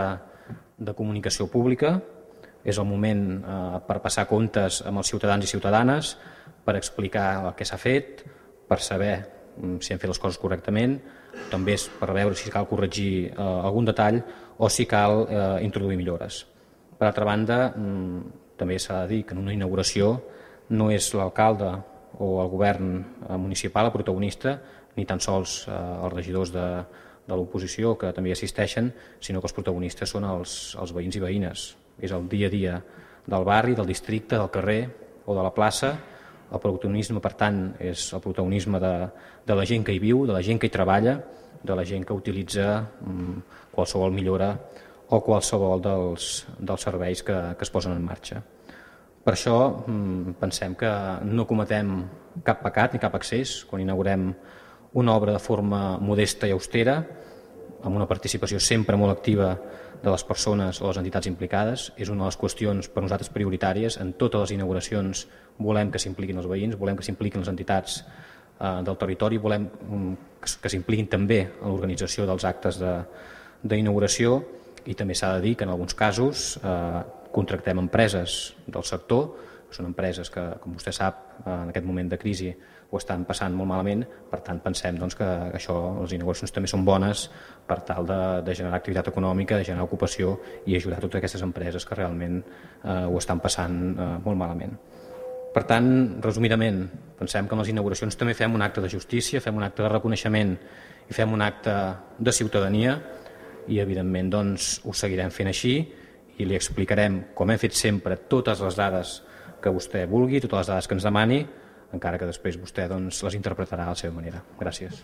de comunicació pública, és el moment per passar comptes amb els ciutadans i ciutadanes, per explicar el que s'ha fet, per saber si hem fet les coses correctament, també és per veure si cal corregir algun detall o si cal introduir millores. Per altra banda, també s'ha de dir que en una inauguració no és l'alcalde o el govern municipal el protagonista, ni tan sols els regidors de l'oposició, que també assisteixen, sinó que els protagonistes són els veïns i veïnes. És el dia a dia del barri, del districte, del carrer o de la plaça. El protagonisme, per tant, és el protagonisme de la gent que hi viu, de la gent que hi treballa, de la gent que utilitza qualsevol millora o qualsevol dels serveis que es posen en marxa. Per això pensem que no cometem cap pecat ni cap excés quan inaugurem una obra de forma modesta i austera, amb una participació sempre molt activa de les persones o les entitats implicades. És una de les qüestions per nosaltres prioritàries. En totes les inauguracions volem que s'impliquin els veïns, volem que s'impliquin les entitats del territori, volem que s'impliquin també en l'organització dels actes d'inauguració, i també s'ha de dir que en alguns casos contractem empreses del sector, són empreses que, com vostè sap, en aquest moment de crisi ho estan passant molt malament. Per tant, pensem que això, les inauguracions també són bones per tal de generar activitat econòmica, de generar ocupació i ajudar totes aquestes empreses que realment ho estan passant molt malament. Per tant, resumidament, pensem que en les inauguracions també fem un acte de justícia, fem un acte de reconeixement i fem un acte de ciutadania, i evidentment ho seguirem fent així i li explicarem, com hem fet sempre, totes les dades que vostè vulgui, totes les dades que ens demani, encara que després vostè les interpretarà a la seva manera. Gràcies.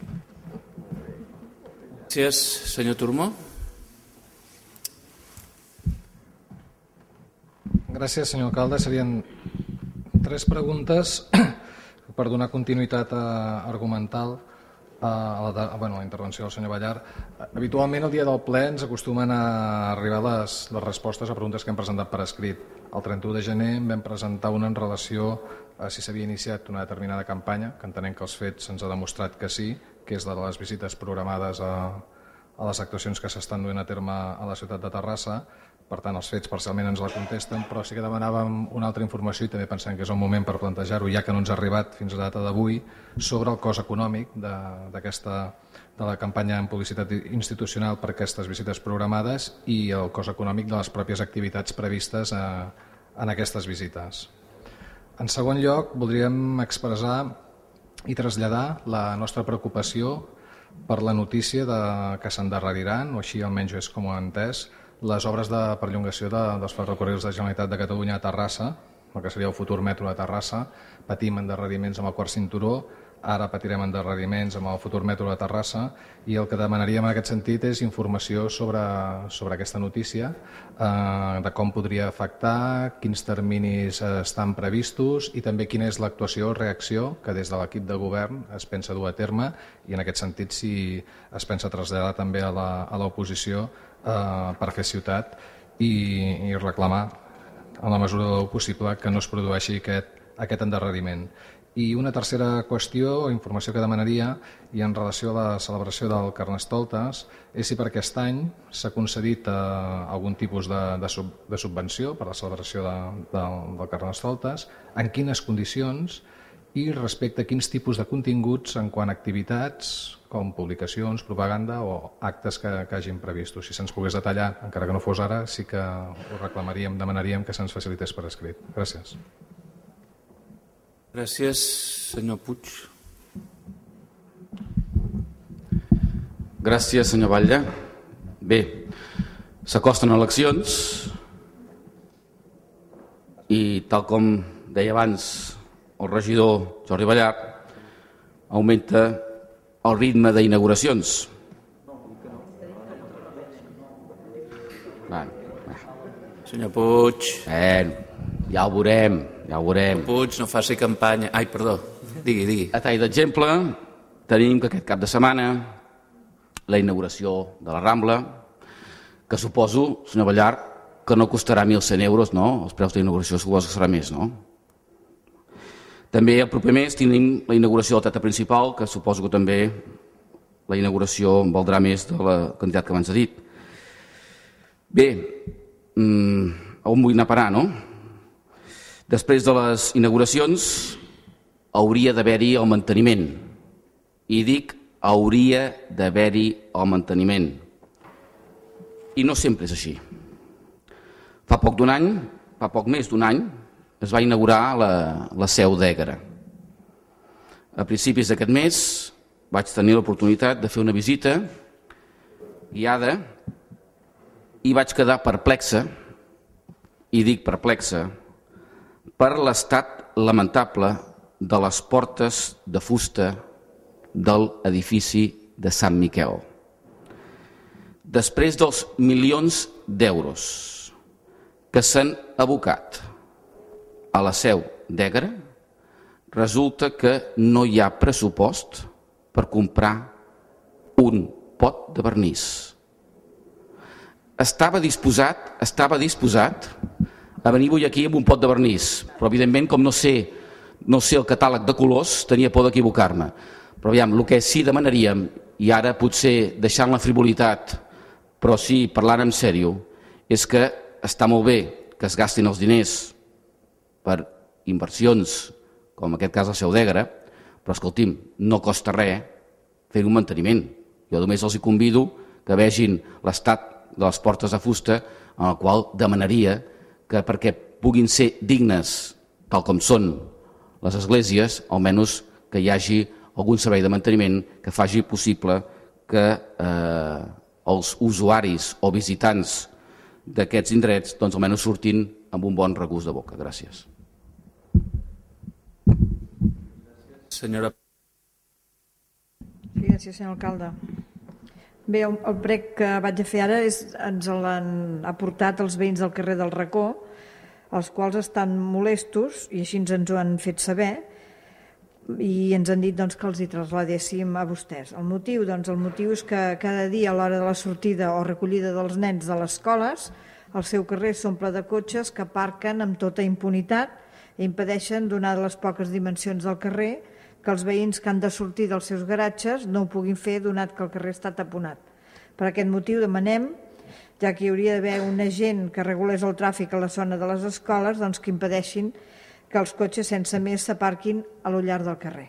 Gràcies, senyor Turmó. Gràcies, senyor alcalde. Serien 3 preguntes per donar continuïtat argumental a la intervenció del senyor Ballar. Habitualment el dia del ple ens acostumen a arribar les respostes a preguntes que hem presentat per escrit. El 31 de gener vam presentar una en relació a si s'havia iniciat una determinada campanya, que entenem que els fets ens ha demostrat que sí, que és la de les visites programades a les actuacions que s'estan duent a terme a la ciutat de Terrassa. Per tant, els fets parcialment ens la contesten, però sí que demanàvem una altra informació i també pensem que és el moment per plantejar-ho, ja que no ens ha arribat fins a data d'avui, sobre el cost econòmic de la campanya en publicitat institucional per aquestes visites programades i el cost econòmic de les pròpies activitats previstes en aquestes visites. En segon lloc, voldríem expressar i traslladar la nostra preocupació per la notícia que s'endarreriran, o així almenys és com ho he entès, les obres de perllongació dels ferrocarrils de Generalitat de Catalunya a Terrassa, el que seria el futur metro de Terrassa. Patim endarreriments amb el quart cinturó, ara patirem endarreriments amb el futur metro de Terrassa, i el que demanaríem en aquest sentit és informació sobre aquesta notícia, de com podria afectar, quins terminis estan previstos i també quina és l'actuació o reacció que des de l'equip de govern es pensa dur a terme, i en aquest sentit si es pensa traslladar també a l'oposició per fer ciutat i reclamar en la mesura del possible que no es produeixi aquest endarreriment. I una tercera qüestió o informació que demanaria, i en relació a la celebració del Carnestoltes, és si per aquest any s'ha concedit algun tipus de subvenció per a la celebració del Carnestoltes, en quines condicions i respecte a quins tipus de continguts en quant a activitats com publicacions, propaganda o actes que hagin previstos. Si se'ns pogués detallar, encara que no fos ara, sí que ho reclamaríem, demanaríem que se'ns facilités per escrit. Gràcies. Gràcies, senyor Puig. Gràcies, senyor Batlle. Bé, s'acosten eleccions i, tal com deia abans el regidor Jordi Ballar augmenta el ritme d'inauguracions. Senyor Puig. Ja ho veurem, ja ho veurem. Puig, no faci campanya. Ai, perdó, digui. A tall d'exemple, tenim que aquest cap de setmana la inauguració de la Rambla, que suposo, senyor Ballar, que no costarà 1.100 euros, no? Els preus d'inauguració suposo que serà més, no? També el proper mes tenim la inauguració del teatre principal, que suposo que també la inauguració valdrà més de la quantitat que abans he dit. Bé, on vull anar a parar, no? Després de les inauguracions hauria d'haver-hi el manteniment. I dic hauria d'haver-hi el manteniment. I no sempre és així. Fa poc més d'un any, es va inaugurar la seu d'Ègara. A principis d'aquest mes vaig tenir l'oportunitat de fer una visita guiada i vaig quedar perplexa, i dic perplexa, per l'estat lamentable de les portes de fusta del edifici de Sant Miquel. Després dels milions d'euros que s'han abocat a la seu d'Ègara, resulta que no hi ha pressupost per comprar un pot de vernís. Estava disposat a venir avui aquí amb un pot de vernís, però evidentment com no sé el catàleg de colors, tenia por d'equivocar-me. Però aviam, el que sí demanaríem, i ara potser deixant la frivolitat, però sí parlant en sèrio, és que està molt bé que es gastin els diners per inversions, com en aquest cas el seu d'Ègara, però escolti'm, no costa res fer un manteniment. Jo només els convido que vegin l'estat de les portes de fusta, en el qual demanaria que perquè puguin ser dignes, tal com són les esglésies, almenys que hi hagi algun servei de manteniment que faci possible que els usuaris o visitants d'aquests indrets doncs almenys surtin amb un bon regust de boca. Gràcies. Senyora. Sí, gràcies, senyor alcalde. Bé, el prec que vaig a fer ara ens l'han aportat els veïns del carrer del Racó, els quals estan molestos, i així ens ho han fet saber, i ens han dit que els hi traslladéssim a vostès. El motiu és que cada dia a l'hora de la sortida o recollida dels nens de les escoles, el seu carrer s'omple de cotxes que aparquen amb tota impunitat i impedeixen, donat les poques dimensions del carrer, que els veïns que han de sortir dels seus garatges no ho puguin fer, donat que el carrer està taponat. Per aquest motiu demanem, ja que hi hauria d'haver un agent que regulés el tràfic a la zona de les escoles, que impedeixin que els cotxes sense més s'aparquin a lo llarg del carrer.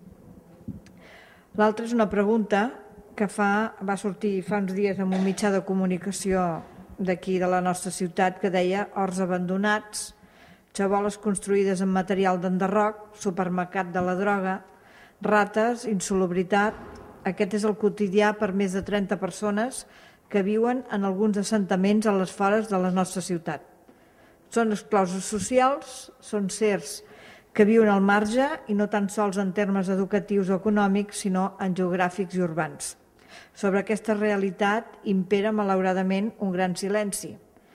L'altra és una pregunta que va sortir fa uns dies en un mitjà de comunicació d'aquí de la nostra ciutat que deia horts abandonats, xaboles construïdes amb material d'enderroc, supermercat de la droga, rates, insalubritat. Aquest és el quotidià per més de 30 persones que viuen en alguns assentaments a les vores de la nostra ciutat. Són exclosos socials, són sers que viuen al marge i no tan sols en termes educatius o econòmics, sinó en geogràfics i urbans. Sobre aquesta realitat impera, malauradament, un gran silenci.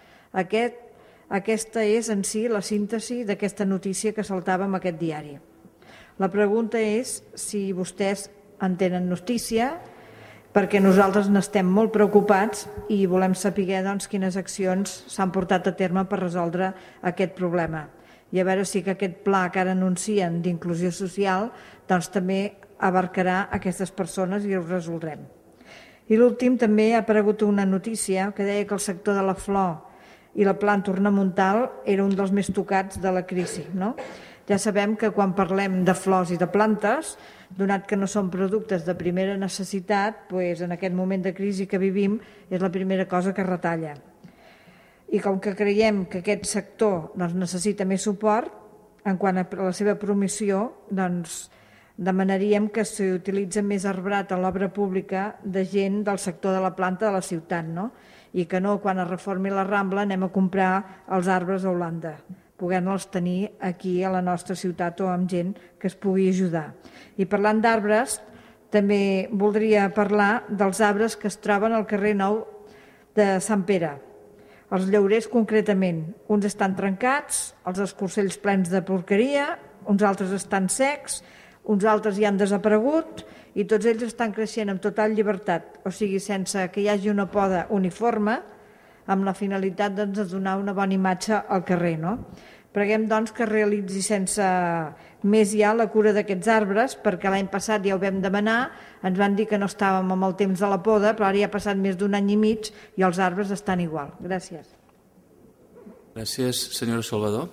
Aquesta és en si la síntesi d'aquesta notícia que saltava en aquest diari. La pregunta és si vostès en tenen notícia, perquè nosaltres n'estem molt preocupats i volem saber quines accions s'han portat a terme per resoldre aquest problema. I a veure si aquest pla que ara anuncien d'inclusió social també abarcarà aquestes persones i ho resoldrem. I l'últim, també ha aparegut una notícia que deia que el sector de la flor i la planta ornamental era un dels més tocats de la crisi. Ja sabem que quan parlem de flors i de plantes, donat que no són productes de primera necessitat, en aquest moment de crisi que vivim és la primera cosa que retalla. I com que creiem que aquest sector necessita més suport, en quant a la seva promoció, demanaríem que s'utilitzi més arbrat en l'obra pública de gent del sector de la planta de la ciutat, i que no, quan es reformi la Rambla, anem a comprar els arbres a Holanda, poder-los tenir aquí a la nostra ciutat o amb gent que es pugui ajudar. I parlant d'arbres, també voldria parlar dels arbres que es troben al carrer Nou de Sant Pere. Els llaurers concretament, uns estan trencats, els escorcells plens de porqueria, uns altres estan secs, uns altres ja han desaparegut i tots ells estan creixent amb total llibertat, o sigui, sense que hi hagi una poda uniforme, amb la finalitat de donar una bona imatge al carrer. Preguem, doncs, que realitzi sense més ja la cura d'aquests arbres, perquè l'any passat ja ho vam demanar, ens van dir que no estàvem amb el temps de la poda, però ara ja ha passat més d'un any i mig i els arbres estan igual. Gràcies. Gràcies, senyora Salvador.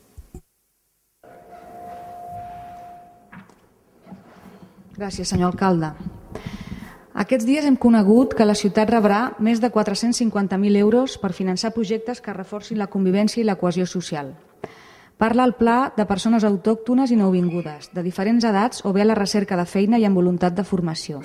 Gràcies, senyor alcalde. Aquests dies hem conegut que la ciutat rebrà més de 450.000 euros per finançar projectes que reforcin la convivència i la cohesió social. Parla el pla de persones autòctones i nouvingudes, de diferents edats o bé a la recerca de feina i amb voluntat de formació.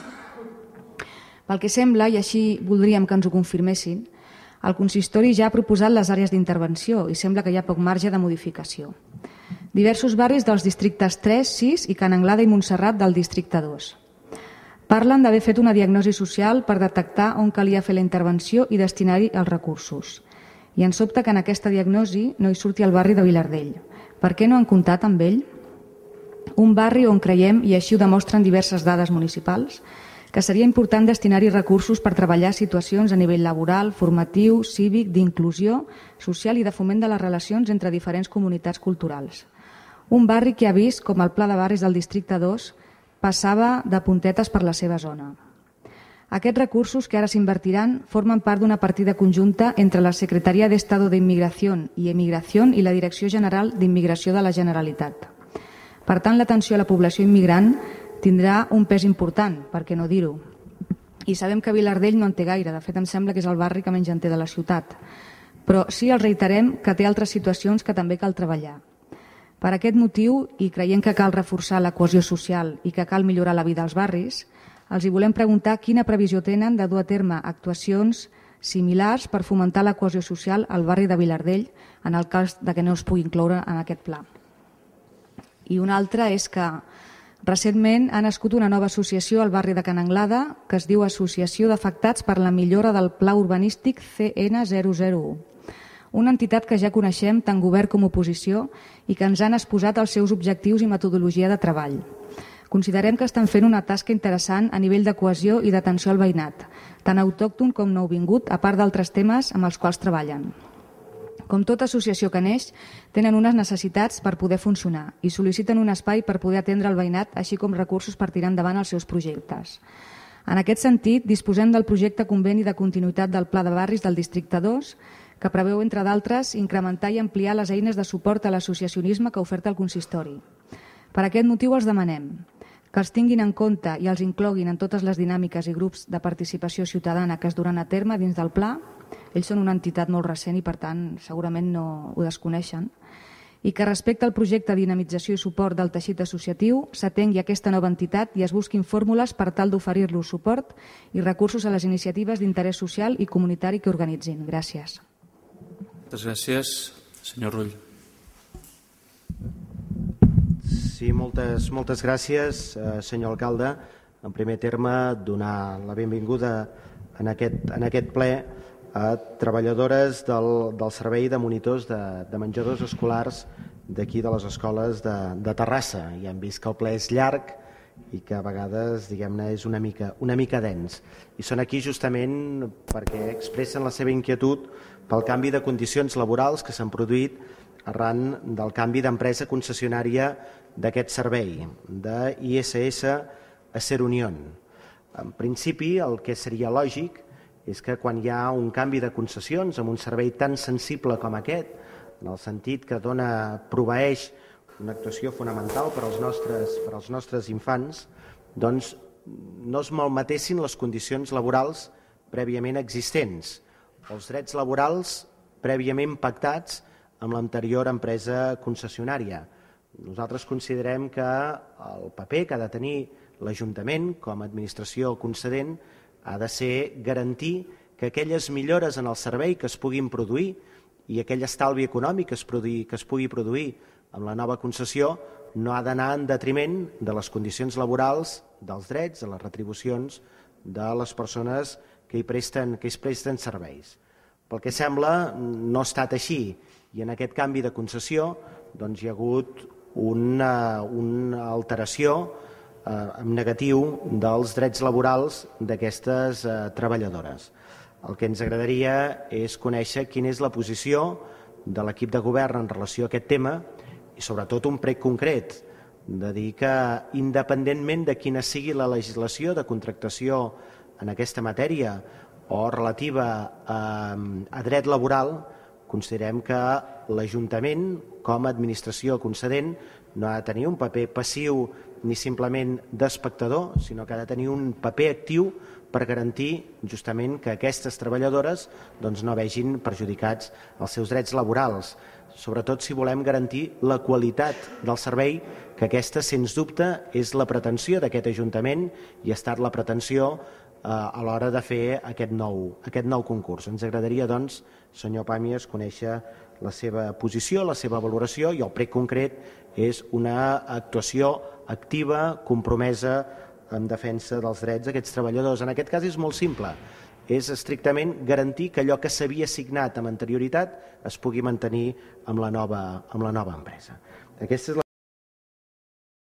Pel que sembla, i així voldríem que ens ho confirmessin, el consistori ja ha proposat les àrees d'intervenció i sembla que hi ha poc marge de modificació. Diversos barris dels districtes 3, 6 i Can Anglada i Montserrat del districte 2. Parlen d'haver fet una diagnosi social per detectar on calia fer la intervenció i destinar-hi els recursos. I ens sobta que en aquesta diagnosi no hi surti el barri de Vilardell. Per què no han comptat amb ell? Un barri on creiem, i així ho demostren diverses dades municipals, que seria important destinar-hi recursos per treballar situacions a nivell laboral, formatiu, cívic, d'inclusió social i de foment de les relacions entre diferents comunitats culturals. Un barri que ha vist com el pla de barris del districte 2 passava de puntetes per la seva zona. Aquests recursos que ara s'invertiran formen part d'una partida conjunta entre la Secretaria d'Estado de Inmigración i Emigración i la Direcció General d'Immigració de la Generalitat. Per tant, l'atenció a la població immigrant tindrà un pes important, per què no dir-ho. I sabem que Vilardell no en té gaire, de fet em sembla que és el barri que menys en té de la ciutat. Però sí els reiterem que té altres situacions que també cal treballar. Per aquest motiu, i creient que cal reforçar la cohesió social i que cal millorar la vida als barris, els hi volem preguntar quina previsió tenen de dur a terme actuacions similars per fomentar la cohesió social al barri de Vilardell en el cas de que no es pugui incloure en aquest pla. I una altra és que recentment ha nascut una nova associació al barri de Can Anglada que es diu Associació d'Afectats per la Millora del Pla Urbanístic CN001. Una entitat que ja coneixem tant govern com oposició i que ens han exposat els seus objectius i metodologia de treball. Considerem que estan fent una tasca interessant a nivell de cohesió i d'atenció al veïnat, tant autòcton com nouvingut, a part d'altres temes amb els quals treballen. Com tota associació que neix, tenen unes necessitats per poder funcionar i sol·liciten un espai per poder atendre el veïnat, així com recursos per tirar endavant els seus projectes. En aquest sentit, disposem del projecte conveni de continuïtat del Pla de Barris del Districte 2, que preveu, entre d'altres, incrementar i ampliar les eines de suport a l'associacionisme que oferta el consistori. Per aquest motiu els demanem que els tinguin en compte i els incloguin en totes les dinàmiques i grups de participació ciutadana que es duran a terme dins del pla. Ells són una entitat molt recent i, per tant, segurament no ho desconeixen. I que respecte al projecte de dinamització i suport del teixit associatiu s'atengui aquesta nova entitat i es busquin fórmules per tal d'oferir-los suport i recursos a les iniciatives d'interès social i comunitari que organitzin. Gràcies. Moltes gràcies. Senyor Rull. Sí, moltes gràcies, senyor alcalde. En primer terme, donar la benvinguda en aquest ple a treballadores del servei de monitors de menjadors escolars d'aquí de les escoles de Terrassa. Ja hem vist que el ple és llarg i que a vegades, diguem-ne, és una mica dens. I són aquí justament perquè expressen la seva inquietud pel canvi de condicions laborals que s'han produït arran del canvi d'empresa concessionària d'aquest servei, d'ISS a Ser Unión. En principi, el que seria lògic és que quan hi ha un canvi de concessions amb un servei tan sensible com aquest, en el sentit que proveeix una actuació fonamental per als nostres infants, doncs no es malmetessin les condicions laborals prèviament existents, els drets laborals prèviament pactats amb l'anterior empresa concessionària. Nosaltres considerem que el paper que ha de tenir l'Ajuntament com a administració concedent ha de ser garantir que aquelles millores en el servei que es puguin produir i aquell estalvi econòmic que es pugui produir amb la nova concessió no ha d'anar en detriment de les condicions laborals, dels drets, de les retribucions de les persones que hi presten serveis. Pel que sembla, no ha estat així, i en aquest canvi de concessió hi ha hagut una alteració en negatiu dels drets laborals d'aquestes treballadores. El que ens agradaria és conèixer quina és la posició de l'equip de govern en relació a aquest tema i sobretot un prec concret, de dir que independentment de quina sigui la legislació de contractació en aquesta matèria o relativa a dret laboral, considerem que l'Ajuntament, com a administració concedent, no ha de tenir un paper passiu ni simplement d'espectador, sinó que ha de tenir un paper actiu per garantir justament que aquestes treballadores no vegin perjudicats els seus drets laborals, sobretot si volem garantir la qualitat del servei, que aquesta, sens dubte, és la pretensió d'aquest Ajuntament i ha estat la pretensió a l'hora de fer aquest nou concurs. Ens agradaria, doncs, senyor Pàmies, conèixer la seva posició, la seva valoració, i el prec concret és una actuació activa, compromesa en defensa dels drets d'aquests treballadors. En aquest cas és molt simple, és estrictament garantir que allò que s'havia signat amb anterioritat es pugui mantenir amb la nova empresa. Aquesta és